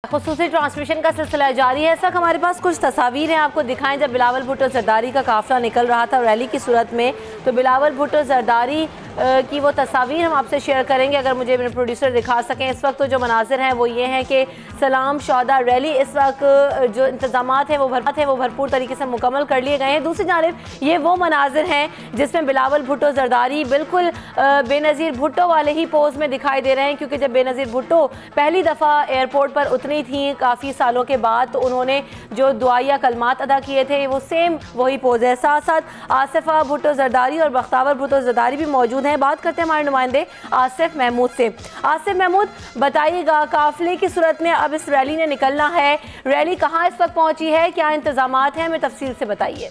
खुसूसी transmission का सिलसिला जारी है। इस वक्त हमारे पास कुछ तस्वीरें आपको दिखाएं जब बिलावल भुट्टो जरदारी का काफिला निकल रहा था रैली की सूरत में। तो बिलावल भुट्टो जरदारी की वो तस्वीर हम आपसे शेयर करेंगे, अगर मुझे मेरे प्रोड्यूसर दिखा सकें। इस वक्त तो जो मनाजिर हैं वो ये हैं कि सलाम शौदा रैली इस वक्त जो इंतजामात हैं वो भरपूर तरीके से मुकम्मल कर लिए गए हैं। दूसरी जानिब ये वो मनाजिर हैं जिसमें बिलावल भुट्टो जरदारी बिल्कुल बेनज़ीर भुट्टो वाले ही पोज में दिखाई दे रहे हैं, क्योंकि जब बेनज़ीर भुट्टो पहली दफ़ा एयरपोर्ट पर उतरी थी काफ़ी सालों के बाद, तो उन्होंने जो दुआया कलमात अदा किए थे वो सेम वही पोज है। साथ साथ आसिफा भुट्टो जरदारी और बख्तावर भुट्टो जरदारी भी मौजूद हैं। बात करते हैं हमारे नुमाइंदे आसिफ महमूद से। आसिफ महमूद, बताइएगा काफिले की सूरत में अब इस रैली ने निकलना है, रैली कहाँ इस वक्त पहुंची है, क्या इंतजामात हैं, हमें तफसील से बताइए।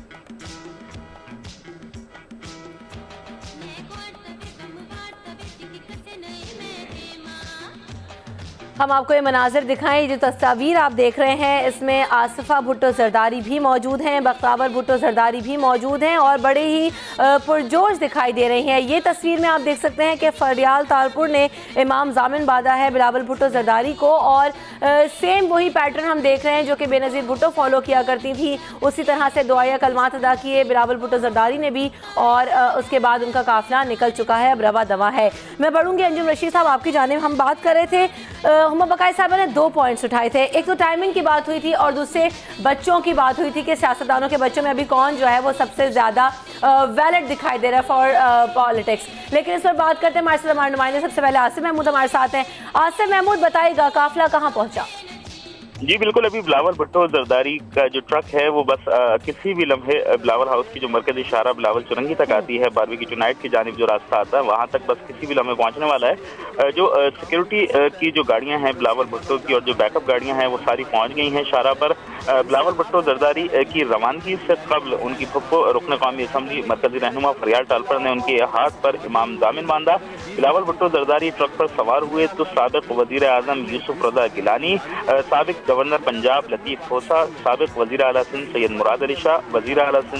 हम आपको ये मनाजिर दिखाएं, जो तस्वीर आप देख रहे हैं इसमें आसिफा भुट्टो जरदारी भी मौजूद हैं, बख्तावर भुट्टो जरदारी भी मौजूद हैं और बड़े ही पुरजोश दिखाई दे रही हैं। ये तस्वीर में आप देख सकते हैं कि फरियाल तारपुर ने इमाम जामिन बांधा है बिलावल भुट्टो जरदारी को, और सेम वही पैटर्न हम देख रहे हैं जो कि बेनज़ीर भुट्टो फॉलो किया करती थी। उसी तरह से दुआया कलमात अदा किए बिलावल भुट्टो जरदारी ने भी, और उसके बाद उनका काफिला निकल चुका है, अब रवा दवा है। मैं बढ़ूंगी अंजुम रशीद साहब आपकी जानिब। हम बात कर रहे थे, हुमा बकाई साहब ने 2 पॉइंट्स उठाए थे। एक तो टाइमिंग की बात हुई थी और दूसरे बच्चों की बात हुई थी कि सियासतदानों के बच्चों में अभी कौन जो है वो सबसे ज़्यादा वैलिड दिखाई दे रहा है फॉर पॉलिटिक्स। लेकिन इस पर बात करते हैं, हमारे साथ हमारे नुमाइंदे सबसे पहले आसिफ महमूद हमारे साथ हैं। आसिफ महमूद, बताइएगा काफिला कहाँ पहुँचा? जी बिल्कुल, अभी बिलावल भुट्टो जरदारी का जो ट्रक है वो बस किसी भी लम्हे बिलावल हाउस की जो मरकजी इशारा बिलावल चुरंगी तक आती है, बारबेक्यू नाइट की जानिब जो रास्ता आता है वहां तक बस किसी भी लम्हे पहुंचने वाला है। जो सिक्योरिटी की जो गाड़ियां हैं बिलावल भुट्टो की और जो बैकअप गाड़ियां हैं वो सारी पहुंच गई हैं इशारा पर। बिलावल भुट्टो जरदारी की रवानगी से कबल उनकी फुप्पो रुकन कौमी असम्बली मरकजी रहनुमा फरियाल टालपर ने उनके हाथ पर इमाम जामिन बांधा। बिलावल भुट्टो जरदारी ट्रक पर सवार हुए तो साबिक वजीर आजम यूसुफ रजा गिलानी, साबिक गवर्नर पंजाब लतीफ खोसा, साबिक वजीर आला सिंध सैयद मुराद अली शाह, वजीर आला सिंध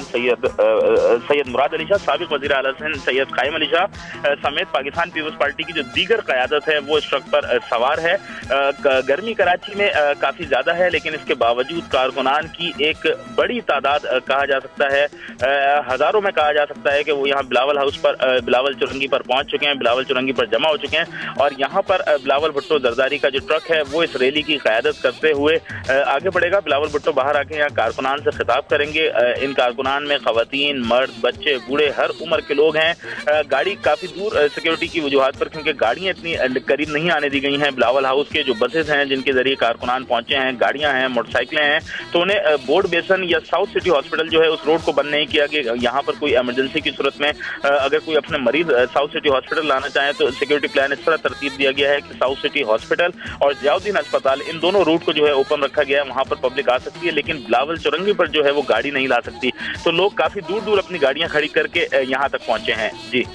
सैयद मुराद अली शाह, साबिक वजीर आला सिंध सैयद कायम अली शाह समेत पाकिस्तान पीपल्स पार्टी की जो दीगर क़यादत है वो इस ट्रक पर सवार है। गर्मी कराची में काफ़ी ज़्यादा है, लेकिन इसके बावजूद कारकुनान की एक बड़ी तादाद कहा जा सकता है, हज़ारों में कहा जा सकता है कि वो यहाँ बिलावल हाउस पर बिलावल चुरंगी पर पहुँच चुके हैं, बिलावल चुरंगी पर जमा हो चुके हैं। और यहाँ पर बिलावल भुट्टो जरदारी का जो ट्रक है वो इस रैली की क़यादत करते हुए आगे बढ़ेगा। बिलावल भुट्टो बाहर आके यहाँ कारकुनान से खिताब करेंगे। इन कारकुनान में खवातीन, मर्द, बच्चे, बूढ़े, हर उम्र के लोग हैं। गाड़ी काफ़ी दूर सिक्योरिटी की वजूहात पर, क्योंकि गाड़ियाँ इतनी करीब नहीं आने दी गई हैं बिलावल हाउस के जो बसेस हैं जिनके जरिए कारकुनान पहुंचे हैं, गाड़ियाँ हैं, मोटरसाइकिलें हैं, तो उन्हें बोर्ड बेसन या साउथ सिटी हॉस्पिटल जो है उस रोड को बंद नहीं किया कि यहाँ पर कोई एमरजेंसी की सूरत में अगर कोई अपने मरीज साउथ सिटी हॉस्पिटल लाना चाहे तो सिक्योरिटी प्लान इस तरह तरतीब दिया गया है कि साउथ सिटी हॉस्पिटल और जियाउद्दीन अस्पताल इन दोनों रूट को जो है ओपन रखा गया है, वहां पर पब्लिक आ सकती है, लेकिन बिलावल चुरंगी पर जो है वो गाड़ी नहीं ला सकती। तो लोग काफी दूर दूर अपनी गाड़ियां खड़ी करके यहाँ तक पहुंचे हैं। जी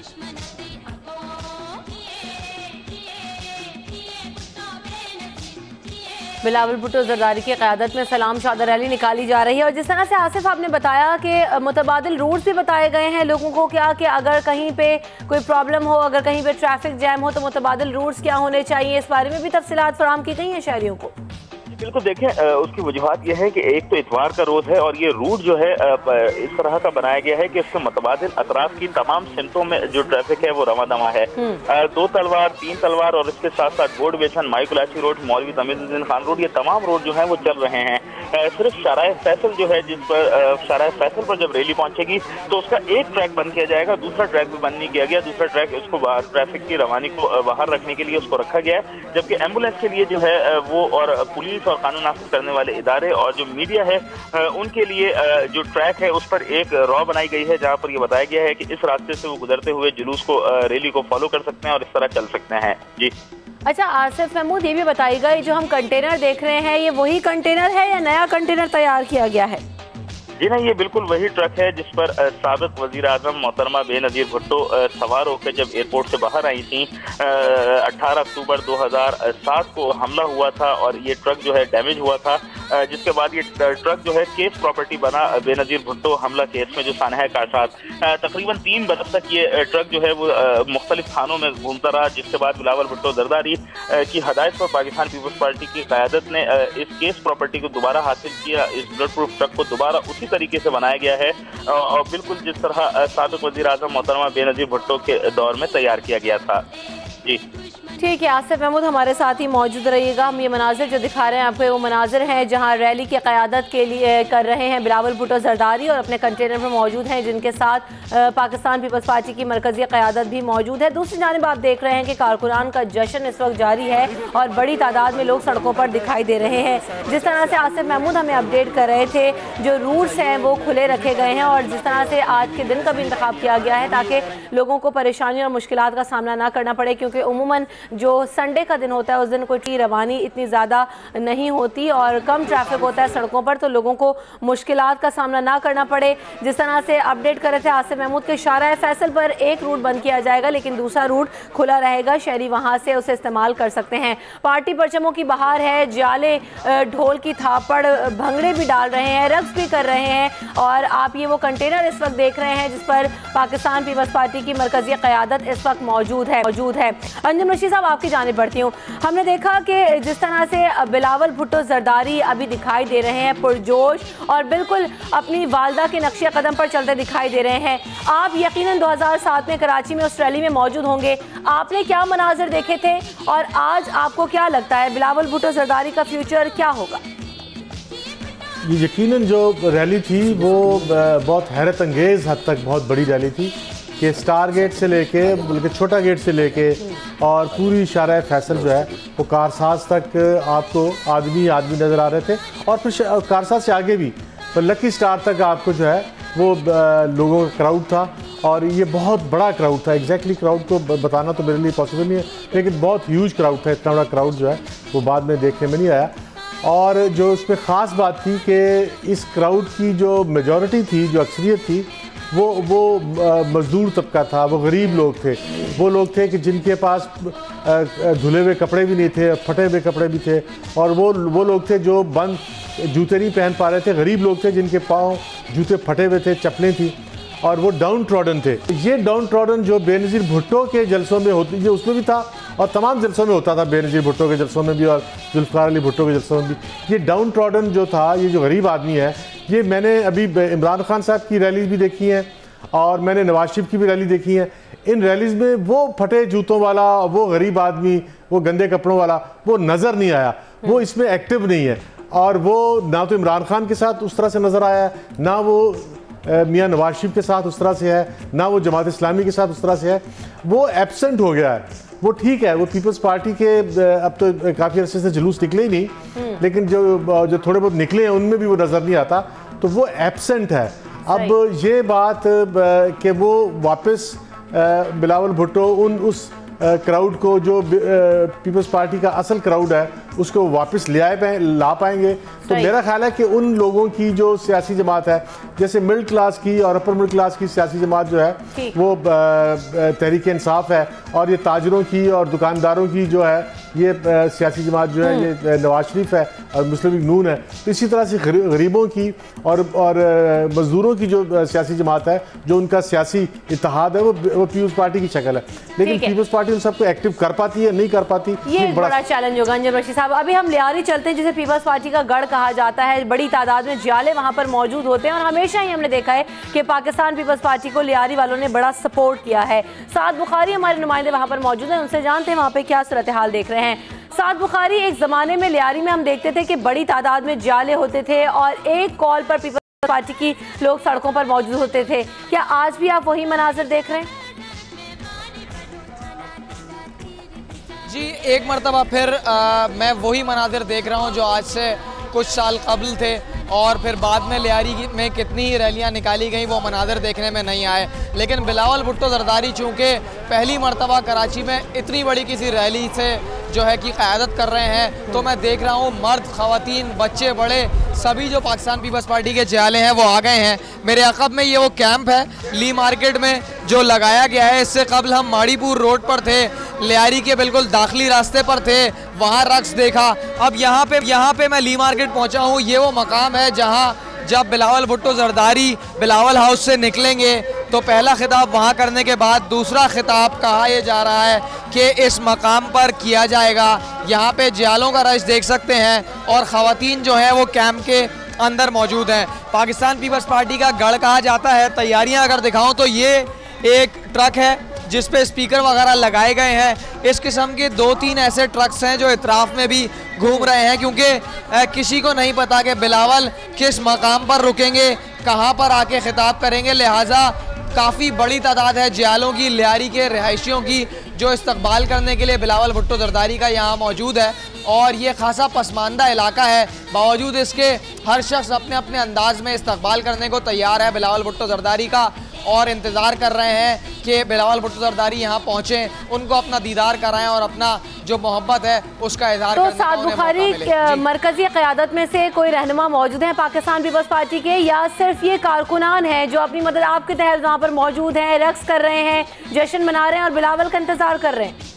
बिलावल भुट्टो जरदारी की क़यादत में सलाम शौदा रैली निकाली जा रही है, और जिस तरह से आसिफ आपने बताया कि मुतबादिल रूट्स भी बताए गए हैं लोगों को, क्या कि अगर कहीं पे कोई प्रॉब्लम हो, अगर कहीं पे ट्रैफिक जैम हो तो मुतबादिल रूट्स क्या होने चाहिए, इस बारे में भी तफसीलात फराहम की गई हैं शहरियों को? बिल्कुल, देखें उसकी वजूहत यह है कि एक तो इतवार का रोज है और ये रूट जो है इस तरह का बनाया गया है कि इससे मुतबादिल अतराफ की तमाम सिमतों में जो ट्रैफिक है वो रवा दवा है। 2 तलवार, 3 तलवार और इसके साथ साथ बोर्ड बेसन, माइकुलाची रोड, मौलवी तमीजुद्दीन खान रोड, ये तमाम रोड जो है वो चल रहे हैं। सिर्फ शाराए फैसल जो है, जिस पर शाराए फैसल पर जब रैली पहुंचेगी तो उसका एक ट्रैक बंद किया जाएगा, दूसरा ट्रैक भी बंद नहीं किया गया। दूसरा ट्रैक उसको ट्रैफिक की रवानी को बाहर रखने के लिए उसको रखा गया है, जबकि एम्बुलेंस के लिए जो है वो और पुलिस और कानून नाफिज करने वाले इदारे और जो मीडिया है उनके लिए जो ट्रैक है उस पर एक रॉ बनाई गई है, जहां पर ये बताया गया है कि इस रास्ते से वो गुजरते हुए जुलूस को रैली को फॉलो कर सकते हैं और इस तरह चल सकते हैं। जी अच्छा आसिफ महमूद, ये भी बताइएगा, ये जो हम कंटेनर देख रहे हैं ये वही कंटेनर है या नया कंटेनर तैयार किया गया है? जी नहीं, ये बिल्कुल वही ट्रक है जिस पर साबिक वजीर आजम मोहतरमा बेनज़ीर भुट्टो सवार होकर जब एयरपोर्ट से बाहर आई थी 18 अक्टूबर 2007 को हमला हुआ था और ये ट्रक जो है डैमेज हुआ था, जिसके बाद ये ट्रक जो है केस प्रॉपर्टी बना बेनज़ीर भुट्टो हमला केस में जो सानहा का साथ तकरीबन 3 बरस तक ये ट्रक जो है वो मुख्तलिफ थानों में घूमता रहा, जिसके बाद बिलावल भुट्टो जरदारी की हदायत पर पाकिस्तान पीपल्स पार्टी की क़यादत ने इस केस प्रॉपर्टी को दोबारा हासिल किया। इस बुलेट प्रूफ ट्रक को दोबारा उसी तरीके से बनाया गया है और बिल्कुल जिस तरह साबिक वज़ीर आज़म मोहतरमा बेनज़ीर भुट्टो के दौर में तैयार किया गया था। जी ठीक है, आसिफ महमूद हमारे साथ ही मौजूद रहिएगा। हम ये मनाजिर जो दिखा रहे हैं आपको, वो मनाजिर हैं जहां रैली की क़यादत के लिए कर रहे हैं बिलावल भुट्टो जरदारी और अपने कंटेनर में मौजूद हैं, जिनके साथ पाकिस्तान पीपल्स पार्टी की मरकज़ी क़यादत भी मौजूद है। दूसरी जानिब आप देख रहे हैं कि कारकुनान का जश्न इस वक्त जारी है और बड़ी तादाद में लोग सड़कों पर दिखाई दे रहे हैं। जिस तरह से आसिफ महमूद हमें अपडेट कर रहे थे, जो रूट्स हैं वो खुले रखे गए हैं और जिस तरह से आज के दिन का भी इंतखाब किया गया है ताकि लोगों को परेशानी और मुश्किलात का सामना ना करना पड़े, क्योंकि उमूमन जो संडे का दिन होता है उस दिन कोई रवानी इतनी ज़्यादा नहीं होती और कम ट्रैफिक होता है सड़कों पर, तो लोगों को मुश्किलात का सामना ना करना पड़े। जिस तरह से अपडेट कर रहे थे आसिफ महमूद के शारा फैसल पर एक रूट बंद किया जाएगा लेकिन दूसरा रूट खुला रहेगा, शहरी वहाँ से उसे इस्तेमाल कर सकते हैं। पार्टी परचमों की बहार है, जाले ढोल की थापड़ भंगड़े भी डाल रहे हैं, रक्स भी कर रहे हैं और आप ये वो कंटेनर इस वक्त देख रहे हैं जिस पर पाकिस्तान पीपल्स पार्टी की मरकज़ी क़यादत इस वक्त मौजूद है। अंजुम रशीद साहब, आपकी जानिब बढ़ती हूँ। हमने देखा कि जिस तरह से बिलावल भुट्टो जरदारी अभी दिखाई दे रहे हैं पुरजोश और बिल्कुल अपनी वालदा के नक्शे कदम पर चलते दिखाई दे रहे हैं। आप यकीनन 2007 में कराची में उस रैली में मौजूद होंगे, आपने क्या मनाजिर देखे थे और आज आपको क्या लगता है बिलावल भुट्टो जरदारी का फ्यूचर क्या होगा? ये यकीनन जो रैली थी वो बहुत हैरत अंगेज़ हद तक बहुत बड़ी रैली थी कि स्टार गेट से लेके बल्कि छोटा गेट से लेके और पूरी शारा फैसल जो है वो कारसाज तक आपको आदमी नज़र आ रहे थे और फिर कारसाज से आगे भी तो लकी स्टार तक आपको जो है वो लोगों का क्राउड था और ये बहुत बड़ा क्राउड था। एग्जैक्टली क्राउड को बताना तो मेरे लिए पॉसिबल नहीं है, लेकिन बहुत ह्यूज क्राउड था। इतना बड़ा क्राउड जो है वो बाद में देखने में नहीं आया। और जो उसमें ख़ास बात थी कि इस क्राउड की जो मेजॉरिटी थी, जो अक्सरियत थी, वो मज़दूर तबका था, वो गरीब लोग थे, वो लोग थे कि जिनके पास धुले हुए कपड़े भी नहीं थे, फटे हुए कपड़े भी थे और वो लोग थे जो बंद जूते नहीं पहन पा रहे थे, गरीब लोग थे जिनके पाँव जूते फटे हुए थे, चप्पलें थी और वो डाउन ट्रॉडन थे। ये डाउन ट्रॉडन जो बेनज़ीर भुट्टो के जलसों में होती, ये उसमें भी था और तमाम जलसों में होता था, बेनज़ीर भुट्टो के जलसों में भी और जुल्फ़िकार अली भुट्टो के जलसों में भी। ये डाउन ट्रॉडन जो था, ये जो गरीब आदमी है, ये मैंने अभी इमरान खान साहब की रैली भी देखी है और मैंने नवाज शरीफ की भी रैली देखी है। इन रैलीज़ में वो फटे जूतों वाला, वो गरीब आदमी, वो गंदे कपड़ों वाला वो नज़र नहीं आया, वो इसमें एक्टिव नहीं है और वो ना तो इमरान खान के साथ उस तरह से नज़र आया, ना वो मियाँ नवाज शरीफ के साथ उस तरह से है, ना वो जमात इस्लामी के साथ उस तरह से है, वो एब्सेंट हो गया है। वो ठीक है, वो पीपल्स पार्टी के अब तो काफ़ी अरसे से जुलूस निकले ही नहीं, लेकिन जो थोड़े बहुत निकले हैं उनमें भी वो नज़र नहीं आता, तो वो एब्सेंट है। अब ये बात कि वो वापस बिलावल भुट्टो उस क्राउड को जो पीपल्स पार्टी का असल क्राउड है उसको वापस ला पाएंगे, तो मेरा ख्याल है कि उन लोगों की जो सियासी जमात है, जैसे मिडिल क्लास की और अपर मिडिल क्लास की सियासी जमात जो है वो तहरीक इंसाफ है और ये ताजरों की और दुकानदारों की जो है ये सियासी जमात जो है ये नवाज शरीफ है और मुस्लिम लीग नून है। तो इसी तरह से गरीबों की और मजदूरों की जो सियासी जमात है, जो उनका सियासी इत्तेहाद है, वो पीपल्स पार्टी की शक्ल है, लेकिन पीपल्स पार्टी उन सबको एक्टिव कर पाती है, नहीं कर पाती, ये बड़ा चैलेंज होगा। अंजुम रशीद साहब, अभी हम लियारी चलते हैं जिसे पीपल्स पार्टी का गढ़ कहा जाता है, बड़ी तादाद में जाले वहां पर मौजूद होते हैं और हमेशा ही हमने देखा है कि पाकिस्तान पीपल्स पार्टी को लियारी वालों ने बड़ा सपोर्ट किया है। साद बुखारी हमारे नुमाइंदे वहां पर मौजूद हैं, उनसे जानते हैं वहां पे क्या सूरत हाल देख रहे हैं। साद बुखारी, एक ज़माने में लियारी में हम देखते थे कि बड़ी तादाद में जाले होते थे और एक कॉल पर पीपल्स पार्टी की लोग सड़कों पर मौजूद होते थे, क्या आज भी आप वही मनाजिर देख रहे हैं? जी, एक मरतबा फिर मैं वही मनाजिर देख रहा हूँ जो आज से कुछ साल कबल थे। और फिर बाद में लियारी में कितनी ही रैलियाँ निकाली गई वो मनाज़र देखने में नहीं आए। लेकिन बिलावल भुट्टो जरदारी चूँकि पहली मरतबा कराची में इतनी बड़ी किसी रैली से जो है कि क़यादत कर रहे हैं, तो मैं देख रहा हूँ मर्द, ख़वातीन, बच्चे, बड़े सभी जो पाकिस्तान पीपल्स पार्टी के जाले हैं वो आ गए हैं। मेरे अक़ब में ये वो कैंप है ली मार्केट में जो लगाया गया है। इससे कबल हम माड़ीपुर रोड पर थे, लियारी के बिल्कुल दाखिली रास्ते पर थे, वहाँ रक्स देखा। अब यहाँ पे मैं ली मार्केट पहुँचा हूँ। ये वो मकाम है जहाँ जब बिलावल भुट्टो जरदारी बिलावल हाउस से निकलेंगे तो पहला खिताब वहाँ करने के बाद दूसरा खिताब कहा यह जा रहा है कि इस मकाम पर किया जाएगा। यहाँ पे जालों का रश देख सकते हैं और ख़वातीन जो है वो कैंप के अंदर मौजूद हैं। पाकिस्तान पीपल्स पार्टी का गढ़ कहा जाता है। तैयारियाँ अगर दिखाऊँ तो ये एक ट्रक है जिस पे स्पीकर वगैरह लगाए गए हैं। इस किस्म के 2-3 ऐसे ट्रक्स हैं जो इतराफ़ में भी घूम रहे हैं, क्योंकि किसी को नहीं पता कि बिलावल किस मकाम पर रुकेंगे, कहां पर आके खिताब करेंगे। लिहाजा काफ़ी बड़ी तादाद है जियालों की, लियारी के रिहायशियों की जो इस्तकबाल करने के लिए बिलावल भुट्टो जरदारी का यहाँ मौजूद है। और ये खासा पसमानदा इलाका है, बावजूद इसके हर शख्स अपने अपने अंदाज में इस्तकबाल करने को तैयार है बिलावल भुट्टो जरदारी का, और इंतज़ार कर रहे हैं कि बिलावल भुट्टो जरदारी यहाँ पहुँचें, उनको अपना दीदार कराएं और अपना जो मोहब्बत है उसका इजहार तो साद बुखारी मरकजी क़यादत में से कोई रहनुमा मौजूद हैं पाकिस्तान पीपल्स पार्टी के, या सिर्फ ये कारकुनान हैं जो अपनी मदद आपके तहत वहाँ पर मौजूद हैं, रक्स कर रहे हैं, जश्न मना रहे हैं और बिलावल का इंतज़ार कर रहे हैं?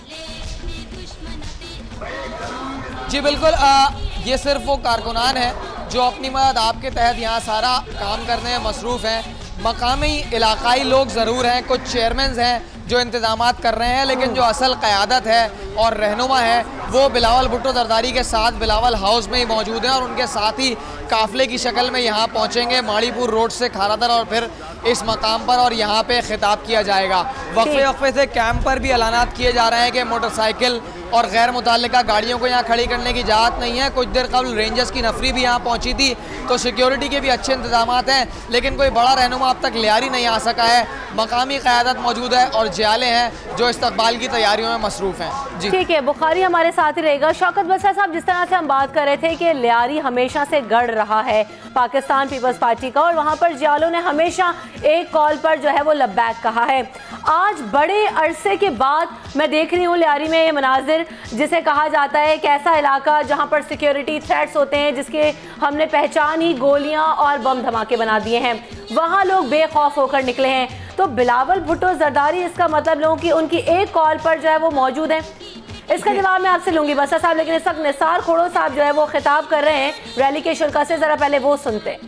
जी बिल्कुल, ये सिर्फ वो कारकुनान है जो अपनी मदद आपके तहत यहाँ सारा काम करने में मसरूफ़ हैं। मकामी इलाकाई लोग ज़रूर हैं, कुछ चेयरमैन हैं जो इंतज़ामात कर रहे हैं, लेकिन जो असल क़यादत है और रहनुमा है वो बिलावल भुट्टो जरदारी के साथ बिलावल हाउस में ही मौजूद हैं और उनके साथ ही काफ़िले की शक्ल में यहाँ पहुँचेंगे माड़ीपुर रोड से खारादर और फिर इस मकाम पर, और यहाँ पे खिताब किया जाएगा। वक्फे वक्फे से कैंप पर भी ऐलानात किए जा रहे हैं कि मोटरसाइकिल और गैर मुताल्लिका गाड़ियों को यहाँ खड़ी करने की इजाज़त नहीं है। कुछ देर कबल रेंजर्स की नफरी भी यहाँ पहुँची थी, तो सिक्योरिटी के भी अच्छे इंतजाम हैं, लेकिन कोई बड़ा रहनुमा अब तक लियारी नहीं आ सका है। मकामी क़यादत मौजूद है और जियाले हैं जो इस्तकबाल की तैयारियों में मसरूफ़ हैं। जी ठीक है, बुखारी हमारे साथ ही रहेगा। शौकत बसर साहब, जिस तरह से हम बात कर रहे थे कि लियारी हमेशा से गढ़ रहा है पाकिस्तान पीपल्स पार्टी का, और वहाँ पर जियालों ने हमेशा एक कॉल पर जो है वो लब्बैक कहा है। आज बड़े अरसे के बाद मैं देख रही हूँ लियारी में ये मनाजिर, जिसे कहा जाता है एक ऐसा इलाका जहाँ पर सिक्योरिटी थ्रेट्स होते हैं, जिसके हमने पहचान ही गोलियाँ और बम धमाके बना दिए हैं। वहाँ लोग बेखौफ होकर निकले हैं। तो बिलावल भुट्टो जरदारी, इसका मतलब लोगों की उनकी एक कॉल पर जो है वो मौजूद है। इसका जवाब मैं आपसे लूंगी बसर साहब, लेकिन इस वक्त निसार खोड़ो साहब जो है वो खिताब कर रहे हैं रैली के शुरा से, जरा पहले वो सुनते हैं।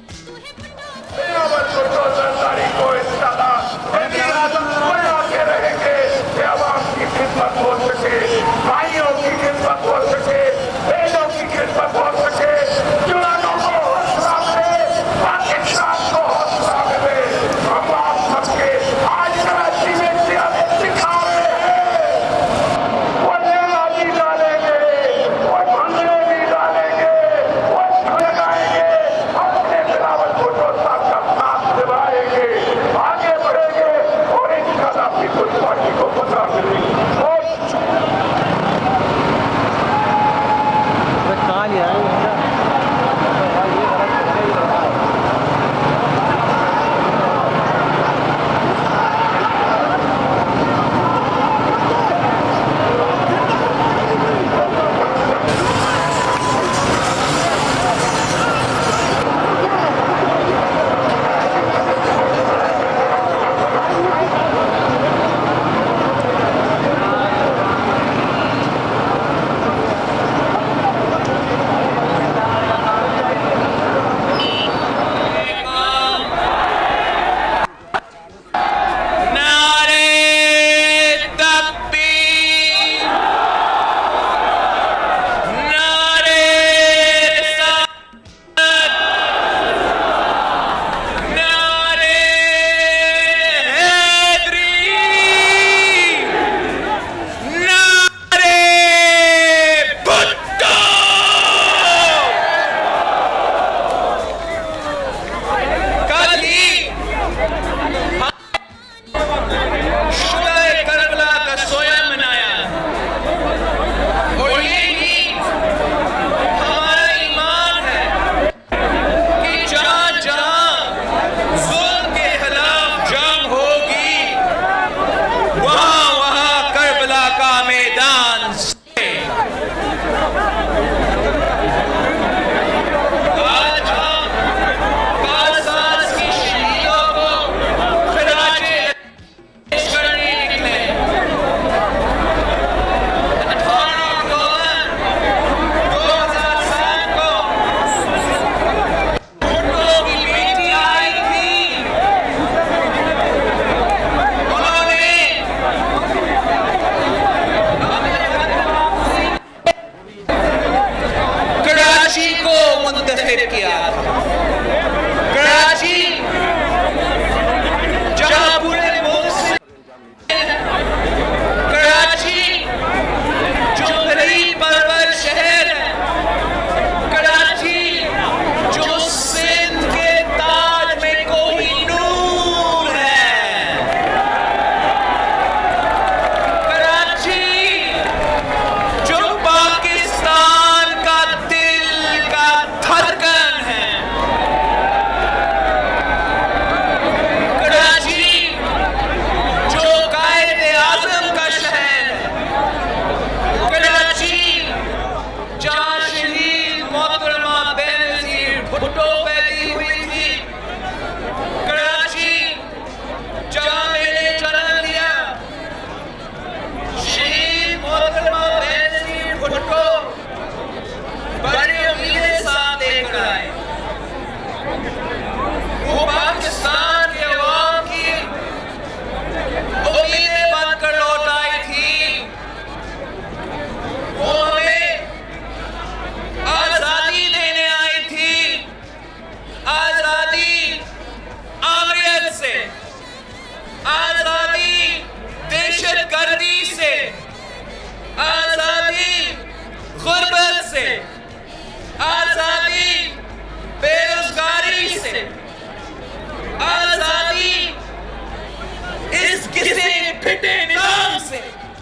से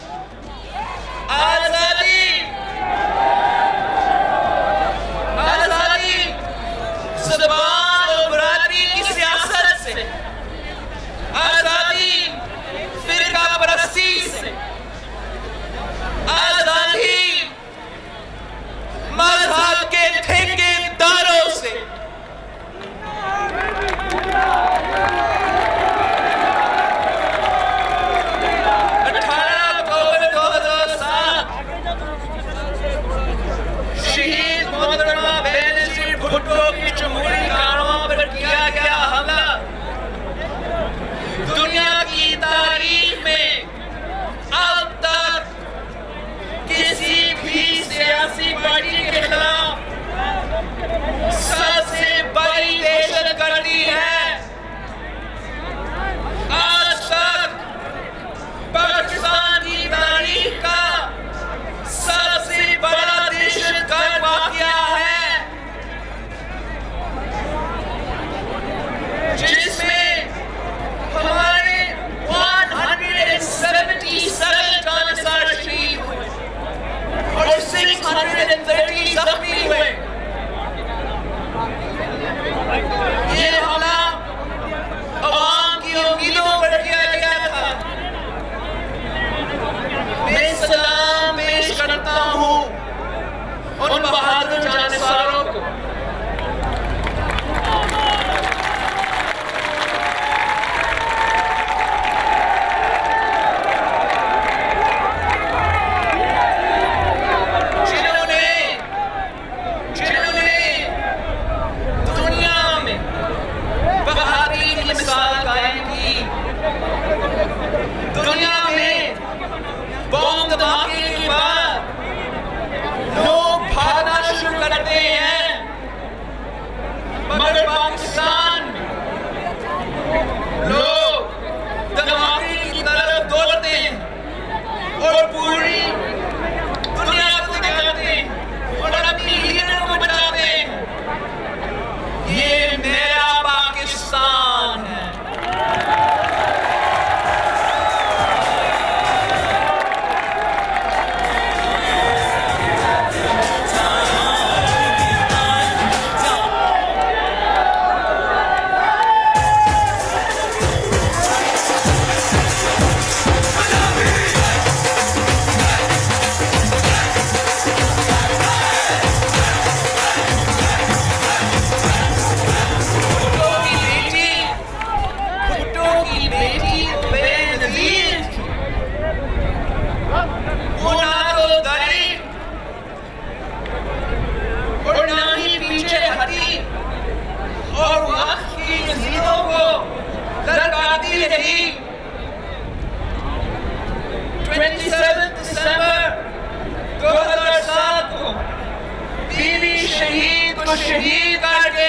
आजादी, आजादी ज़बान और बरादरी की सियासत से, आजादी फिरका परस्ती से, आजादी मजहब के ठेकेदारों से, शहीद मोहतरमा बेनज़ीर भुट्टो की जमहूरी कारवां पर किया गया हमला दुनिया की तारीख में अब तक किसी भी सियासी पार्टी के खिलाफ सबसे बड़ी दहशतगर्दी है। आज तक पाकिस्तान की तारीख का सबसे बड़ा दहशतगर्द वाक़या है, जिसमें हमारे 177 जानिसार शहीद हुए और 630 जख्मी हुए। ये हमला अवाम की उम्मीदों पर किया गया था। मैं सलाम पेश करता हूँ उन बहादुर जानिसारों को जिन्होंने दुनिया में बहादुरी की मिसाल कायम की। दुनिया में बॉम्ब धमाके के बाद लोग भागना शुरू करते हैं, मगर पाकिस्तान में लोग धमाके की तरफ दौड़ते हैं और पूरी दुनिया को दिखाते हैं और अपनी लीडर को बचाते हैं। ये मेरा पाकिस्तान है। भुट्टो की बेटी बेनज़ीर थी। वो ना तो डरी और ना ही पीछे हटी और वक्त की नज़ीरों को ललकारती रही। 27 दिसंबर 2007 को बीवी शहीद को शहीद करके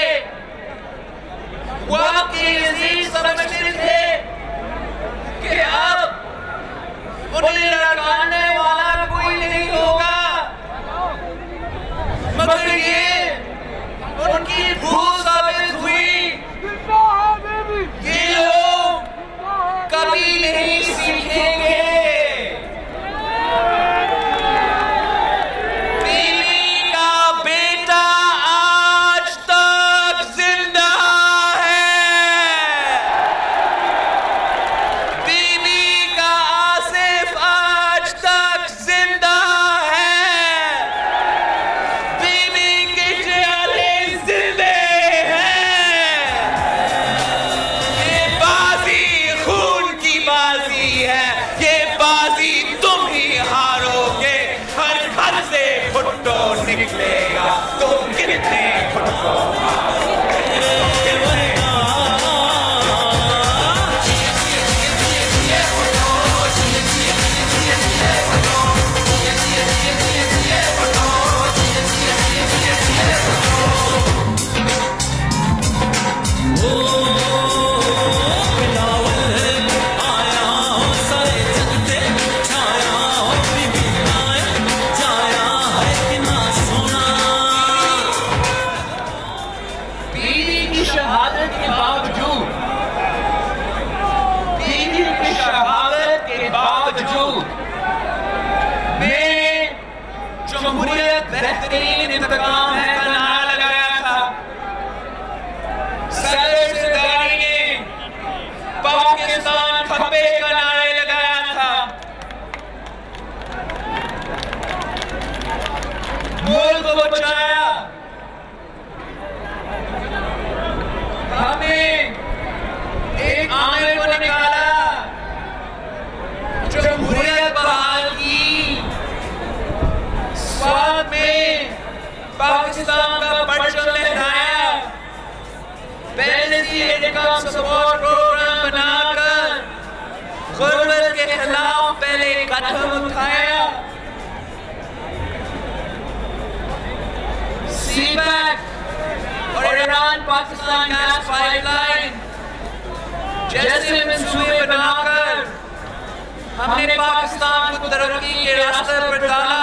वो आपकी अजीज समझते थे कि अब उन्हें लड़काने वाला कोई नहीं होगा, मगर ये उनकी भूल साबित हुई। ये लोग कभी नहीं सीखेंगे। बीवी का बेटा आज तक जिंदा है। बीवी का आसिफ आज तक जिंदा है। बीवी के चेहरे जिंदे हैं। ये बाजी खून की बाजी है। ये बाजी तुम ही हारोगे। हर घर से भुट्टो निकलेगा। तुम कितने भुट्टो बीवी की का काम है का नारा लगाया था। सदर जरदारी ने पाकिस्तान खपे का नारा लगाया था। मुल्क को बचाया। हमने एक आमिर को निकाला, जमहूरियत बहाल की, स्वाद में पाकिस्तान का परचम लहराया, बेनज़ीर इनकम सपोर्ट प्रोग्राम बनाकर गुर्बत के खिलाफ पहले कदम उठाया। सीबैक और ईरान पाकिस्तान गैस पाइपलाइन जैसे मंसूबे बनाकर हमने पाकिस्तान को तरक्की के रास्ते पर डाला।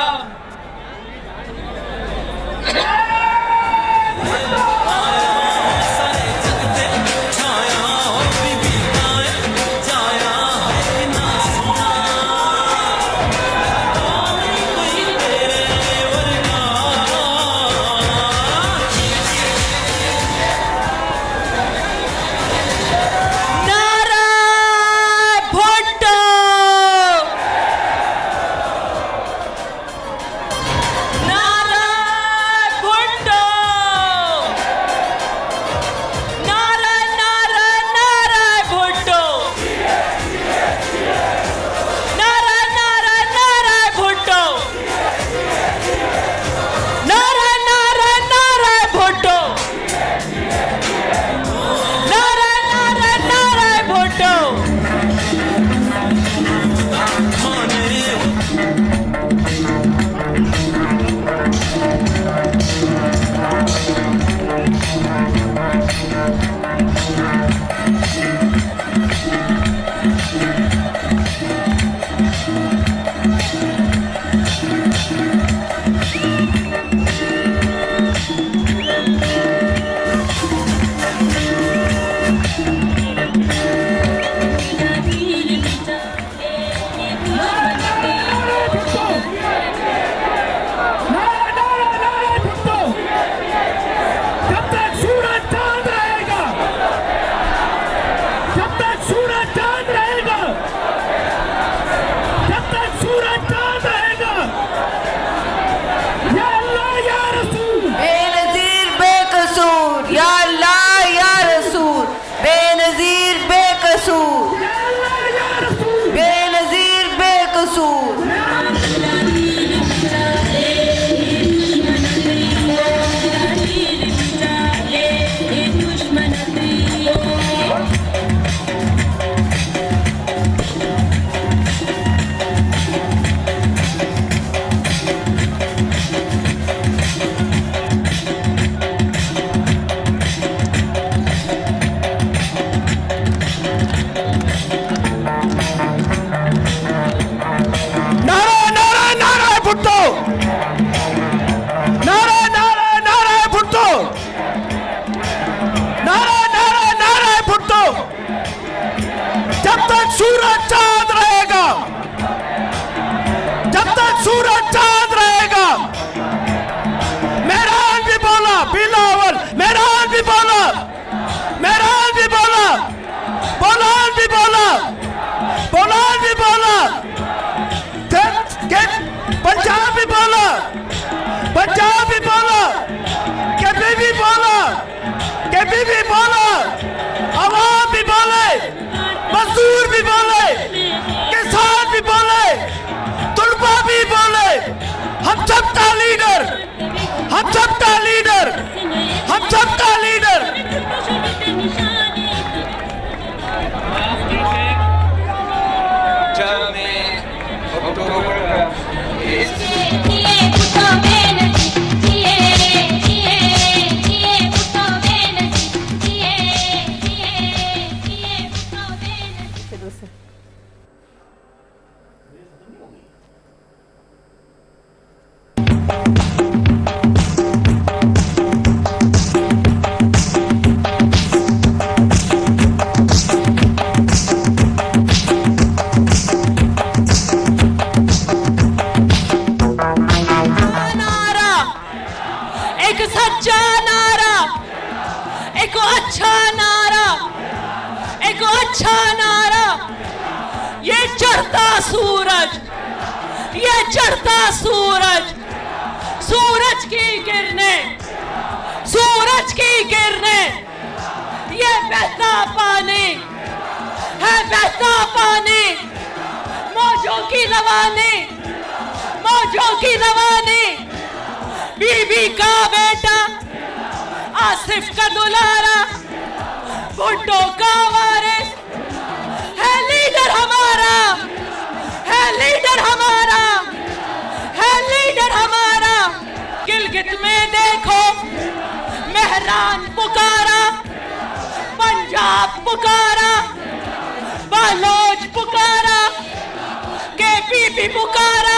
चढ़ता सूरज, ये चढ़ता सूरज, सूरज की किरणें, सूरज की किरणें, ये बहता पानी है, बहता पानी, मौजों की रवानी, मौजों की रवानी, बीबी का बेटा, आसिफ का दुलारा, भुट्टो का वारिस, है लीडर हमारा, है लीडर हमारा, है लीडर हमारा। गिलगित में देखो मेहरान पुकारा, पंजाब पुकारा, बालोच पुकारा, केपी पुकारा,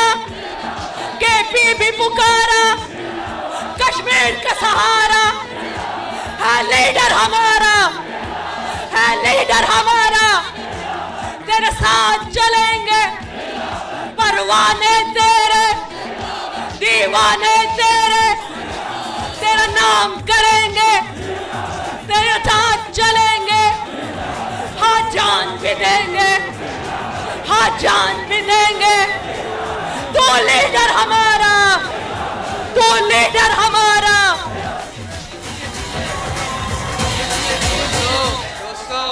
केपी पुकारा, कश्मीर का सहारा, है लीडर हमारा, है लीडर हमारा। तेरे साथ चलेंगे परवाने तेरे, दीवाने तेरे, तेरा नाम करेंगे, तेरे साथ चलेंगे, हाँ जान भी देंगे, हाँ जान भी देंगे। तू लीडर हमारा, तू लीडर हमारा। दोस्तों,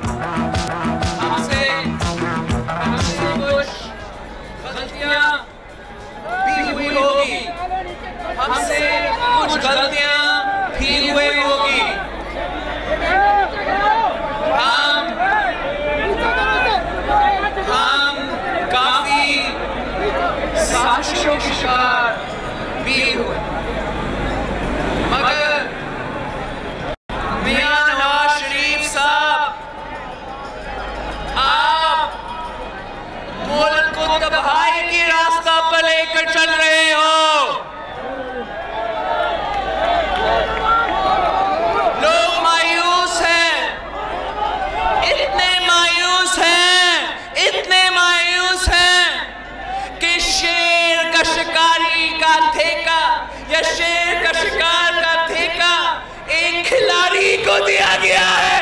हमसे कुछ गलतियां भी हुई होगी, हमसे कुछ गलतियां भी हुई होगी। हम काफी साजिशों के शिकार भी हुए, मगर मियां नवाज शरीफ साहब, आप मुल्क को तबाही की रास्ता पर लेकर चल रहे हो। लोग मायूस हैं, इतने मायूस हैं, इतने मायूस हैं कि शेर का शिकारी का ठेका या शेर का शिकार का ठेका एक खिलाड़ी को दिया गया है।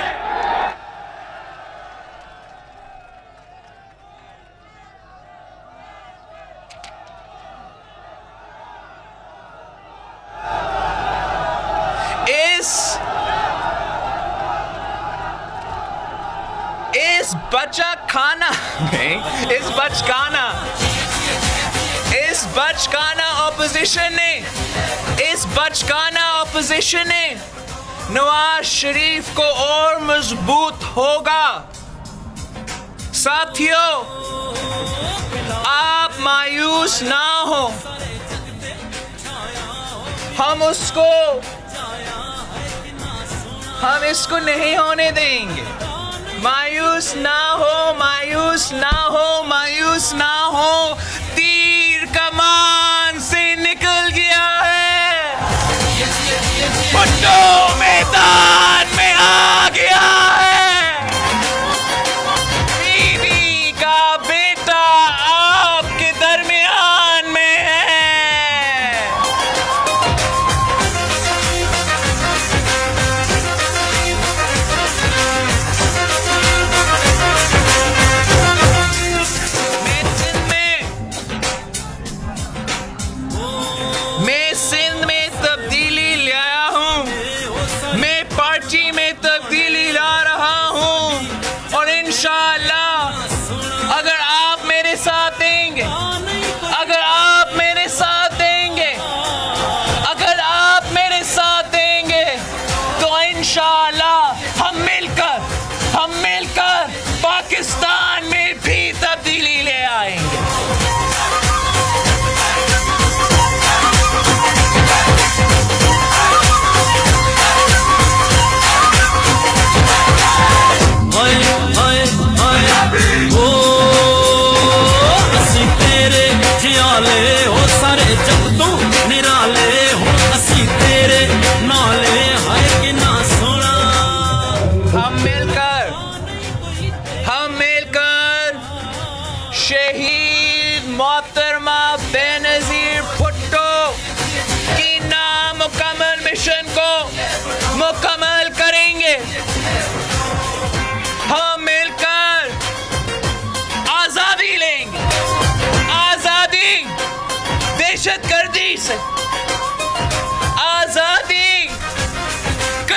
इस बच्चा खाना में, इस बचकाना ऑपोजिशन ने नवाज शरीफ को और मजबूत होगा। साथियों, आप मायूस ना हो, हम इसको नहीं होने देंगे। मायूस ना हो, मायूस ना हो, मायूस ना हो। तीर कमान से निकल गया है, भुट्टो मैदान में आ गया है। बीबी का बेटा आपके दरमियान में है। मैं सिंध में तब्दीली लाया हूँ, मैं पार्टी में तब्दीली ला रहा हूँ, और इंशाअल्लाह अगर आप मेरे साथ देंगे, अगर आप मेरे साथ देंगे, अगर आप मेरे साथ देंगे, तो इंशाअल्लाह हम मिलकर पाकिस्तान में भी तब्दीली ले आएंगे। हम मिलकर शहीद मोहतरमा बेनजीर भुट्टो की नामुकम्मल मिशन को मुकम्मल करेंगे। हम मिलकर आजाद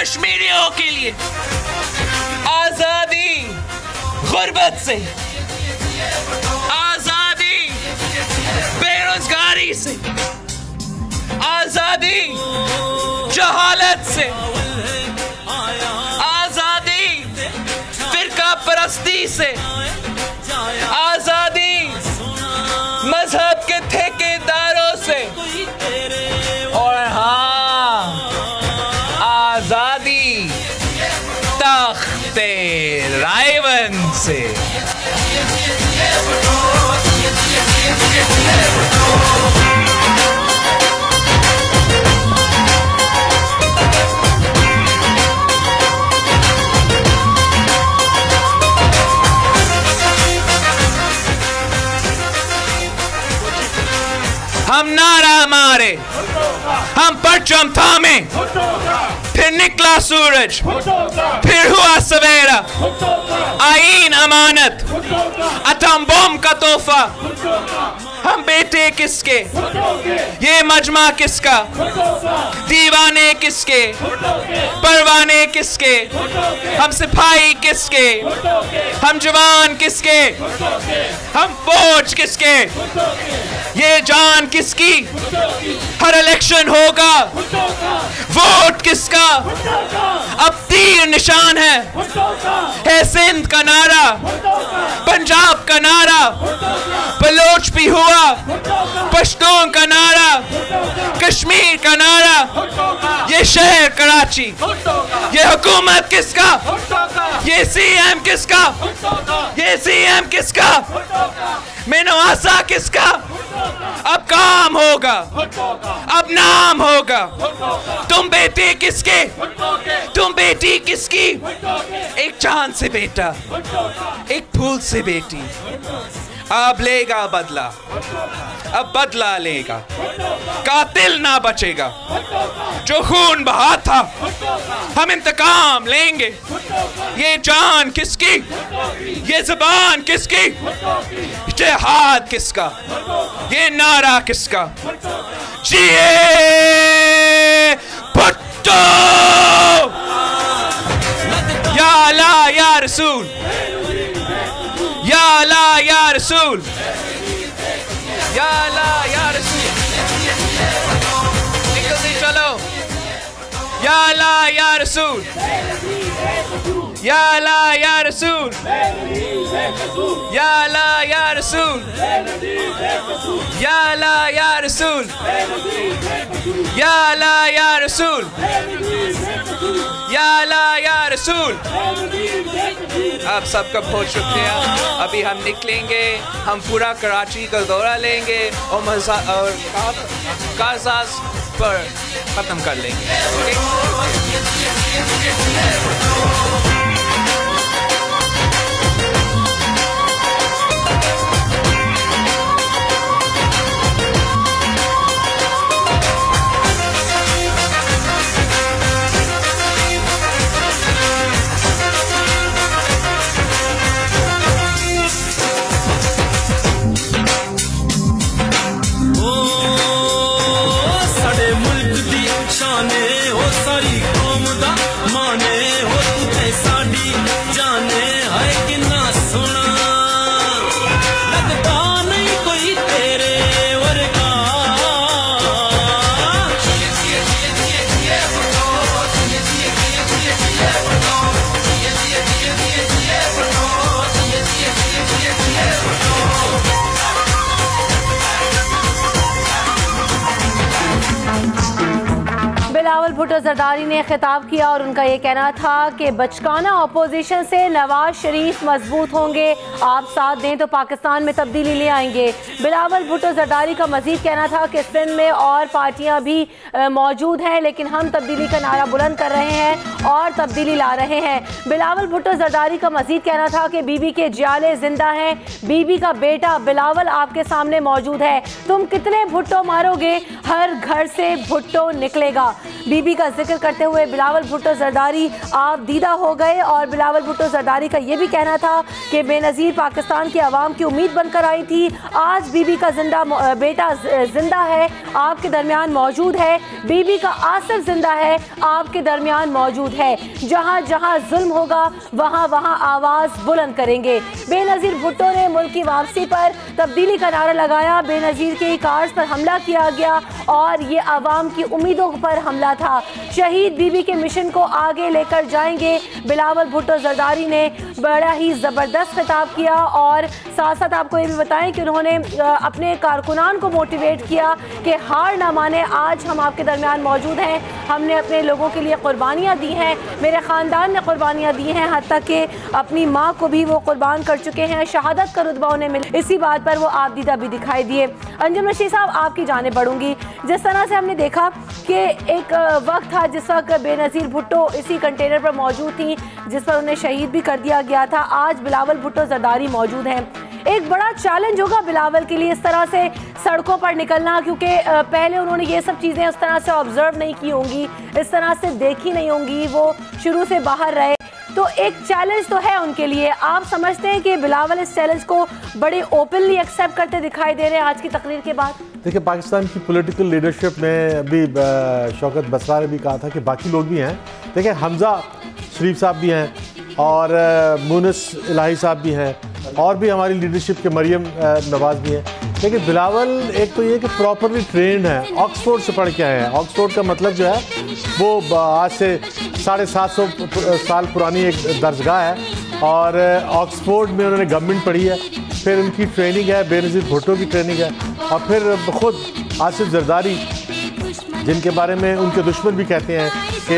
कश्मीरियों के लिए आजादी गुर्बत से, आजादी बेरोजगारी से, आजादी जहालत से, आजादी फिरका परस्ती से, आजादी मजहब के ठेकेदारों से, और हाँ, आजादी तख्ते रायवंश से। हम नारा मारे, हम परचम थामे, फिर निकला सूरज, फिर हुआ सवेरा, आईन अमानत, अटम बम का तोहफा। हम बेटे किसके, ये मजमा किसका, दीवाने किसके, परवाने किसके, हम सिपाही किसके, हम जवान किसके, हम फौज किसके, ये जान किसकी, हर इलेक्शन होगा, वोट किसका, अब तीर निशान है सिंध का नारा, पंजाब का नारा, बलोच भी हुआ, पश्तून का नारा, कश्मीर का नारा, ये शहर कराची, ये हुकूमत किसका, ये सीएम किसका, ये सीएम किसका, मेनू आसा किसका। अब काम होगा, अब नाम होगा। तुम बेटे किसके, तुम बेटी किसकी, एक चांद से बेटा, एक फूल से बेटी। अब लेगा बदला, अब बदला लेगा, कातिल ना बचेगा, जो खून बहा था हम इंतकाम लेंगे। ये जान किसकी, ये जुबान किसकी, जिहाद किसका, ये नारा किसका। जिए भुट्टो, या अल्लाह या रसूल, या अल्लाह या रसूल, या अल्लाह या रसूल। निकलते चलो, या अल्लाह या रसूल, या अल्लाह या रसूल, या अल्लाह या रसूल, या अल्लाह या रसूल, या अल्लाह या रसूल, या अल्लाह या रसूल। आप सबका बहुत शुक्रिया। अभी हम निकलेंगे, हम पूरा कराची का दौरा लेंगे और कासास पर ख़त्म कर लेंगे। बिलावल भुट्टो जरदारी ने खिताब किया और उनका ये कहना था कि बचकाना अपोजिशन से नवाज शरीफ मजबूत होंगे, आप साथ दें तो पाकिस्तान में तब्दीली ले आएंगे। बिलावल भुट्टो जरदारी का मजीद कहना था कि सिंध में और पार्टियां भी मौजूद हैं, लेकिन हम तब्दीली का नारा बुलंद कर रहे हैं और तब्दीली ला रहे हैं। बिलावल भुट्टो जरदारी का मजीद कहना था कि बीबी के जियाले जिंदा हैं, बीबी का बेटा बिलावल आपके सामने मौजूद है। तुम कितने भुट्टो मारोगे, हर घर से भुट्टो निकलेगा। बीबी बीबी का जिक्र करते हुए बिलावल भुट्टो जरदारी आप दीदा हो गए और बिलावल भुट्टो जरदारी का ये भी कहना था कि बेनज़ीर पाकिस्तान की आवाम की उम्मीद बनकर आई थी। आज बीबी का बेटा जिंदा है, आपके दरमियान मौजूद है। बीबी का आसिफ जिंदा है, आपके दरमियान मौजूद है। जहाँ जहाँ जुल्म होगा वहाँ वहाँ आवाज़ बुलंद करेंगे। बेनज़ीर भुट्टो ने मुल्क की वापसी पर तब्दीली का नारा लगाया। बेनज़ीर के कार्स पर हमला किया गया और ये आवाम की उम्मीदों पर हमला था। शहीद बीबी के मिशन को आगे लेकर जाएंगे। बिलावल भुट्टो जरदारी ने बड़ा ही ज़बरदस्त खिताब किया और साथ साथ आपको ये भी बताएं कि उन्होंने अपने कारकुनान को मोटिवेट किया कि हार ना माने, आज हम आपके दरमियान मौजूद हैं। हमने अपने लोगों के लिए कुर्बानियाँ दी हैं, मेरे ख़ानदान ने कुर्बानियाँ दी हैं, हत्ता कि अपनी माँ को भी वो कुर्बान कर चुके हैं। शहादत का रुतबा उन्हें मिला, इसी बात पर वो आप दीदा भी दिखाई दिए। अंजुम रशीद साहब, आपकी जानिब बढ़ूंगी। जिस तरह से हमने देखा कि एक वक्त था जिस वक्त बेनज़ीर भुट्टो इसी कंटेनर पर मौजूद थी जिस पर उन्हें शहीद भी कर दिया गया था। आज बिलावल भुट्टो जरदारी मौजूद हैं। एक बड़ा चैलेंज होगा बिलावल के लिए इस तरह से सड़कों पर निकलना, क्योंकि पहले उन्होंने ये सब चीज़ें उस तरह से ऑब्जर्व नहीं की होंगी, इस तरह से देखी नहीं होंगी, वो शुरू से बाहर रहे, तो एक चैलेंज तो है उनके लिए। आप समझते हैं कि बिलावल इस चैलेंज को बड़े ओपनली एक्सेप्ट करते दिखाई दे रहे हैं आज की तकरीर के बाद? देखिए, पाकिस्तान की पॉलिटिकल लीडरशिप ने अभी शौकत बसरा ने भी कहा था कि बाकी लोग भी हैं। देखिए, हमजा शरीफ साहब भी हैं और मुनस इलाही साहब भी हैं और भी हमारी लीडरशिप के मरियम नवाज भी हैं। लेकिन बिलावल एक तो ये कि प्रॉपरली ट्रेंड है, ऑक्सफोर्ड से पढ़ के आए हैं। ऑक्सफोर्ड का मतलब जो है वो आज से 750 साल पुरानी एक दर्जगाह है और ऑक्सफोर्ड में उन्होंने गवर्नमेंट पढ़ी है, फिर उनकी ट्रेनिंग है, बेनज़ीर भुट्टो की ट्रेनिंग है और फिर ख़ुद आसिफ जरदारी, जिनके बारे में उनके दुश्मन भी कहते हैं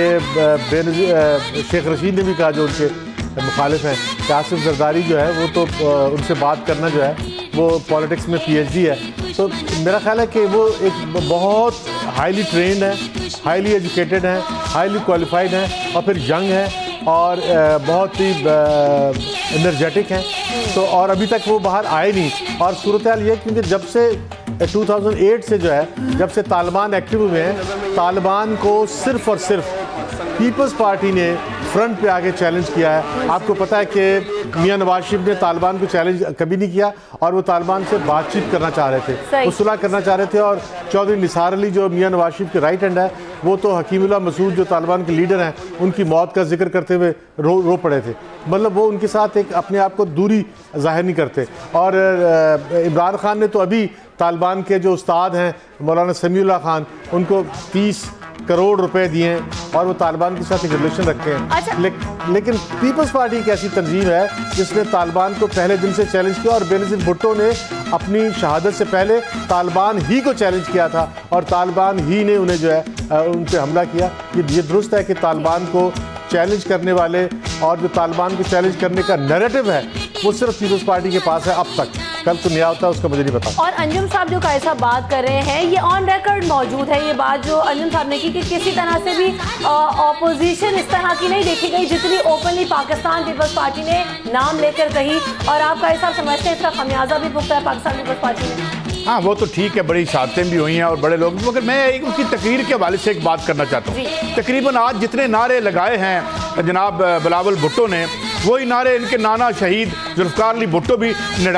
कि शेख रशीद ने भी कहा जो उनके मुखालिफ हैं कि आसिफ जरदारी जो है वो तो उनसे बात करना जो है वो पॉलिटिक्स में PhD है। तो मेरा ख्याल है कि वो एक बहुत हाईली ट्रेंड है, हाईली एजुकेटेड हैं, हाईली क्वालिफाइड हैं और फिर यंग है और बहुत ही एनर्जेटिक हैं। तो और अभी तक वो बाहर आए नहीं। और सूरत हाल ये क्योंकि जब से 2008 से जो है, जब से तालिबान एक्टिव हुए हैं, तालिबान को सिर्फ और सिर्फ पीपल्स पार्टी ने फ्रंट पे आके चैलेंज किया है। आपको पता है कि मियां नवाज शरीफ ने तालिबान को चैलेंज कभी नहीं किया और वो तालिबान से बातचीत करना चाह रहे थे, वो सुलह करना चाह रहे थे। और चौधरी निसार अली जो मियां नवाज शरीफ के राइट हैंड है, वो तो हकीमुल्लाह मसूद जो तालिबान के लीडर हैं, उनकी मौत का जिक्र करते हुए रो पड़े थे। मतलब वो उनके साथ एक अपने आप को दूरी जाहिर नहीं करते। और इमरान खान ने तो अभी तालिबान के जो उस्ताद हैं मौलाना समीउल्लाह खान, उनको 30 करोड़ रुपए दिए हैं और वो तालिबान के साथ एक रिलेशन रखते हैं। अच्छा। लेकिन पीपल्स पार्टी एक ऐसी तंजीम है जिसने तालिबान को पहले दिन से चैलेंज किया और बेनज़ीर भुट्टो ने अपनी शहादत से पहले तालिबान ही को चैलेंज किया था और तालिबान ही ने उन्हें जो है उन पर हमला किया। ये दुरुस्त है कि तालिबान को चैलेंज करने वाले और जो तालिबान को चैलेंज करने का नैरेटिव है वो सिर्फ पीपल्स पार्टी के पास है अब तक। कल तो नया होता है उसका मुझे नहीं पता। और अंजुम साहब जो कैसा बात कर रहे हैं, ये ऑन रिकॉर्ड मौजूद है, ये बात जो अंजुम साहब ने की कि किसी तरह से भी ऑपोजिशन इस तरह की नहीं देखी गई जितनी ओपनली पाकिस्तान पीपल्स पार्टी ने नाम लेकर कही। और आपका ऐसा समझते हैं इसका खमियाजा भी भुगता है पाकिस्तान पीपल्स पार्टी ने? हाँ, वो तो ठीक है, बड़ी शहादतें भी हुई हैं और बड़े लोग, मगर मैं एक उनकी तकरीर के हवाले से एक बात करना चाहता हूँ। तकरीबन आज जितने नारे लगाए हैं जनाब बिलावल भुट्टो ने, वही नारे इनके नाना शहीद जुल्फ़िकार अली भुट्टो भी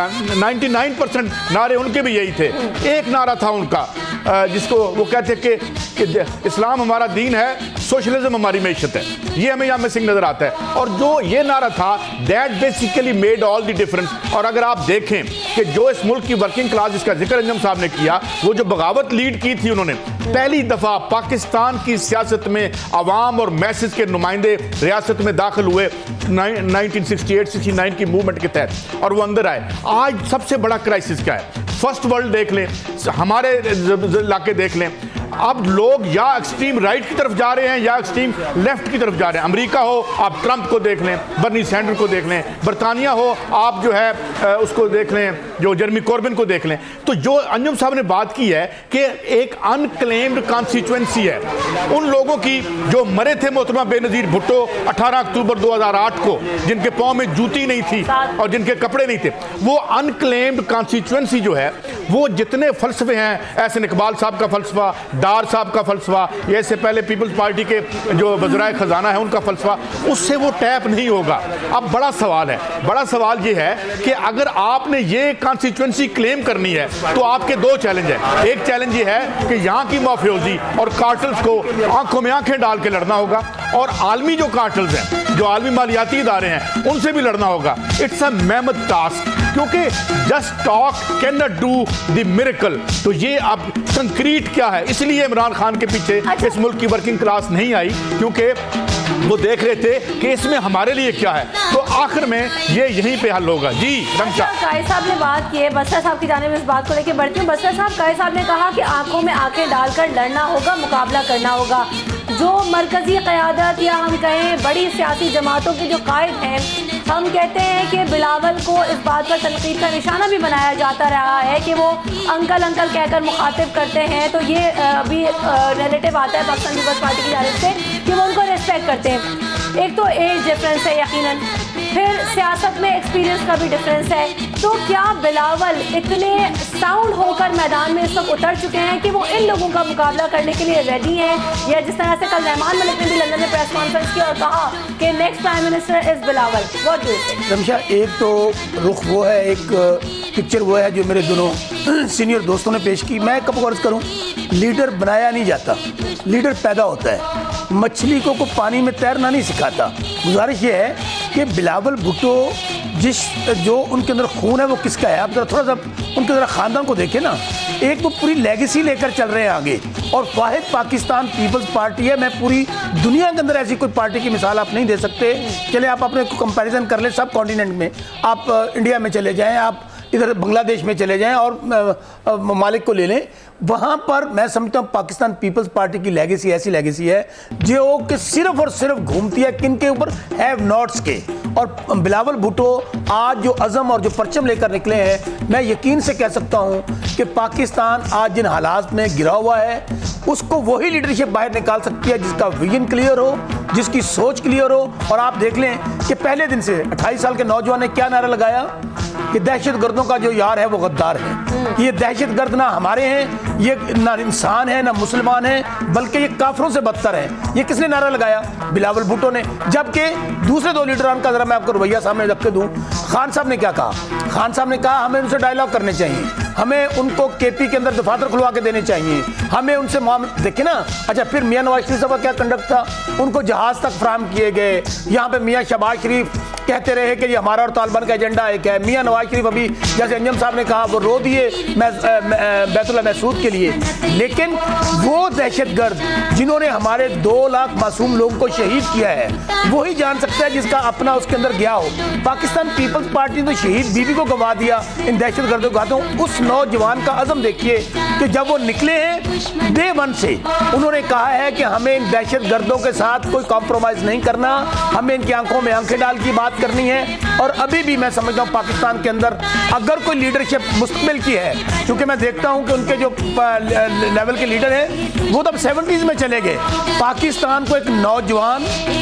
99% नारे उनके भी यही थे। एक नारा था उनका जिसको वो कहते कि इस्लाम हमारा दीन है, सोशलिज्म हमारी मैशत है। ये हमें यहाँ मिसिंग नजर आता है। और जो ये नारा था, that basically made all the difference. और अगर आप देखें कि जो इस मुल्क की वर्किंग क्लास, जिसका जिक्र अंजुम साहब ने किया, वो जो बगावत लीड की थी उन्होंने, पहली दफा पाकिस्तान की सियासत में अवाम और मैसेज के नुमाइंदे रियासत में दाखिल हुए 1968-69 की मूवमेंट के तहत, और वो अंदर आए। आज सबसे बड़ा क्राइसिस क्या है? फर्स्ट वर्ल्ड देख लें, हमारे इलाके देख लें, अब लोग या एक्सट्रीम राइट की तरफ जा रहे हैं या एक्सट्रीम लेफ्ट की तरफ जा रहे हैं। अमेरिका हो, आप ट्रंप को देख लें, बर्नी सैंडर्स को देख लें, बरतानिया हो, आप जो है उसको देख लें, जो जेरेमी कॉर्बिन को देख लें। तो जो अंजुम साहब ने बात की है कि एक अनक्लेम्ड कॉन्स्टिट्यूएंसी है उन लोगों की जो मरे थे मोहतरमा बेनज़ीर भुट्टो 18 अक्टूबर 2008 को, जिनके पाँव में जूती नहीं थी और जिनके कपड़े नहीं थे। वो अनक्लेम्ड कॉन्स्टिट्यूएंसी जो है वो जितने फलसफे हैं, ऐसे इकबाल साहब का फलसफा, डार साहब का फलसफा, या इससे पहले पीपल्स पार्टी के जो वज़राए ख़जाना है उनका फलसफा, उससे वो टैप नहीं होगा। अब बड़ा सवाल है, बड़ा सवाल ये है कि अगर आपने ये कॉन्स्टिट्यूएंसी क्लेम करनी है तो आपके दो चैलेंज हैं। एक चैलेंज ये है कि यहाँ की माफियोजी और कार्टल्स को आंखों में आंखें डाल के लड़ना होगा, और आलमी जो कार्टल्स हैं, जो आलमी मालियाती इदारे हैं, उनसे भी लड़ना होगा। इट्स अ मेहनत टास्क, क्योंकि just talk can not do the miracle. तो ये अब कंक्रीट क्या है, इसलिए इमरान खान के पीछे इस मुल्क की वर्किंग क्लास नहीं आई, क्योंकि वो देख रहे थे कि इसमें हमारे लिए क्या है। तो आखिर में ये यहीं पे हल होगा। जी रमशा, कायद साहब ने बात की है, बसरा साहब की जानिब इस बात को लेकर बढ़ती हूँ। बसरा साहब, कायद साहब ने कहा कि आंखों में आंखें डालकर लड़ना होगा, मुकाबला करना होगा। जो मरकजी क़यादत या हम कहें बड़ी सियासी जमातों के जो कायद हैं, हम कहते हैं कि बिलावल को इस बात पर तनकीद का निशाना भी बनाया जाता रहा है कि वो अंकल अंकल कहकर मुखातिब करते हैं। तो ये अभी नैरेटिव आता है पाकिस्तान पीपल्स पार्टी की जानिब से कि वो उनको रिस्पेक्ट करते हैं। एक तो एज डिफरेंस है यकीनन, फिर सियासत में एक्सपीरियंस का भी डिफरेंस है। तो क्या बिलावल इतने साउंड होकर मैदान में इस वक्त उतर चुके हैं कि वो इन लोगों का मुकाबला करने के लिए रेडी हैं, या जिस तरह से कल रहमान मलिक ने भी लंदन में प्रेस कॉन्फ्रेंस की और कहा कि next prime minister is Bilawal? What do you think? Ramsha, एक तो रुख वो है, एक पिक्चर वो है जो मेरे दोनों सीनियर दोस्तों ने पेश की। मैं कब गर्ज करूं, लीडर बनाया नहीं जाता, लीडर पैदा होता है। मछली को पानी में तैरना नहीं सिखाता। गुजारिश ये है कि बिलावल भुट्टो जो उनके अंदर खून है वो किसका है, आप जरा थोड़ा सा उनके जरा ख़ानदान को देखें ना। एक वो पूरी लेगेसी लेकर चल रहे हैं आगे, और वाहिद पाकिस्तान पीपल्स पार्टी है। मैं पूरी दुनिया के अंदर ऐसी कोई पार्टी की मिसाल आप नहीं दे सकते। चले आप अपने कंपैरिजन कर लें सब कॉन्टिनेंट में, आप इंडिया में चले जाएं, आप इधर बांग्लादेश में चले जाएं और ममालिक को ले लें, वहाँ पर मैं समझता हूँ पाकिस्तान पीपल्स पार्टी की लेगेसी ऐसी लेगेसी है जो कि सिर्फ और सिर्फ घूमती है किन के ऊपर, हैव नॉट्स के। और बिलावल भुट्टो आज जो अज़म और जो परचम लेकर निकले हैं, मैं यकीन से कह सकता हूँ कि पाकिस्तान आज जिन हालात में गिरा हुआ है उसको वही लीडरशिप बाहर निकाल सकती है जिसका विजन क्लियर हो, जिसकी सोच क्लियर हो। और आप देख लें कि पहले दिन से 28 साल के नौजवान ने क्या नारा लगाया कि दहशत गर्दों का जो यार है वो गद्दार है। ये दहशत गर्द ना हमारे हैं, ये ना इंसान है ना मुसलमान है, बल्कि ये काफरों से बदतर है। ये किसने नारा लगाया? बिलावल भुट्टो ने। जबकि दूसरे दो लीडरान का जरा मैं आपको रवैया सामने रख के दूं, खान साहब ने क्या कहा? खान साहब ने कहा हमें उनसे डायलॉग करने चाहिए, हमें उनको केपी के अंदर दफातर खुलवा के देने चाहिए, हमें उनसे मामले देखे ना। अच्छा, फिर मियां नवाज शरीफ साहब का क्या कंडक्ट था? उनको जहाज तक फराहम किए गए। यहाँ पे मियां शहबाज शरीफ कहते रहे कि ये हमारा और तालिबान का एजेंडा एक है। मियां नवाज शरीफ अभी जैसे अंजम साहब ने कहा वो रो दिए बैतुल्लाह महसूद के लिए। लेकिन वो दहशतगर्द जिन्होंने हमारे 2 लाख मासूम लोगों को शहीद किया है वही जान सकता है जिसका अपना उसके अंदर गया हो। पाकिस्तान पीपल्स पार्टी ने तो शहीद बीबी को गंवा दिया इन दहशतगर्दों को हाथों। उस नौजवान का अज़म देखिए कि जब वो निकले हैं डे 1 से उन्होंने कहा है कि हमें इन दहशतगर्दों के साथ कोई कॉम्प्रोमाइज़ नहीं करना, हमें इनकी आंखों में आंखें डाल की बात करनी है। और अभी भी मैं समझता हूँ पाकिस्तान के अंदर अगर कोई लीडरशिप मुस्तकबिल की है, क्योंकि मैं देखता हूँ कि उनके जो लेवल के लीडर हैं वो तब 70s में चले गए। पाकिस्तान को एक नौजवान,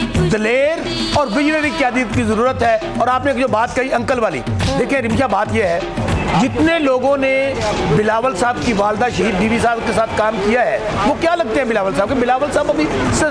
दलेर और विजनरी क़यादत की ज़रूरत है। और आपने जो बात कही अंकल वाली, देखिए रिमशा, बात यह है जितने लोगों ने बिलावल साहब की वालदा शहीद बीबी साहब के साथ काम किया है वो क्या लगते हैं बिलावल साहब के? बिलावल साहब अभी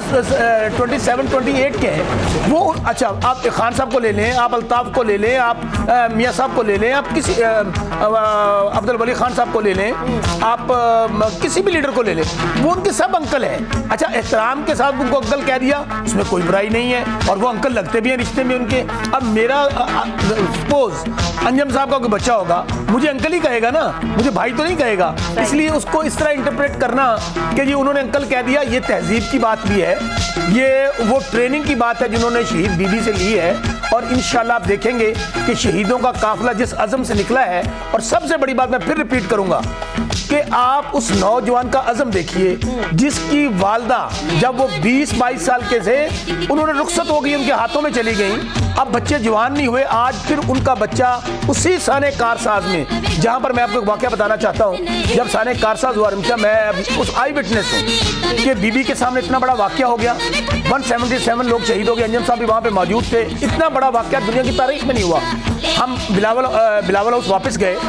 27-28 के हैं वो। अच्छा, आप खान साहब को ले लें, आप अल्ताफ़ को ले लें, आप मियाँ साहब को ले लें, आप किसी अब्दुल वली खान साहब को ले लें, आप किसी भी लीडर को ले लें, वो उनके सब अंकल हैं। अच्छा, एहतराम के साथ उनको अंकल कह दिया, उसमें कोई बुराई नहीं है और वो अंकल लगते भी हैं रिश्ते में उनके। अब मेरा सपोज अंजम साहब का कोई बच्चा होगा, मुझे अंकल ही कहेगा ना, मुझे भाई तो नहीं कहेगा। इसलिए उसको इस तरह इंटरप्रेट करना कि ये उन्होंने अंकल कह दिया, ये तहजीब की बात भी है, ये वो ट्रेनिंग की बात है जिन्होंने शहीद बीबी से ली है। और इंशाल्लाह आप देखेंगे कि शहीदों का काफिला जिस अज़म से निकला है। और सबसे बड़ी बात मैं फिर रिपीट करूंगा कि आप उस नौजवान का अज़म देखिए जिसकी वालदा जब वो 20-22 साल के थे उन्होंने रुखसत हो गई, उनके हाथों में चली गई। अब बच्चे जवान नहीं हुए, आज फिर उनका बच्चा उसी साने कारसाज में, जहां पर मैं आपको एक वाकया बताना चाहता हूं। जब साने कारसाज हुआ रिमशा, मैं उस आई विटनेस हूं कि बीबी के सामने इतना बड़ा वाकया हो गया, 177 लोग शहीद हो गए, अंजम साहब भी वहां पे मौजूद थे। इतना बड़ा वाकया दुनिया की तारीख में नहीं हुआ। हम बिलावल हाउस वापस गए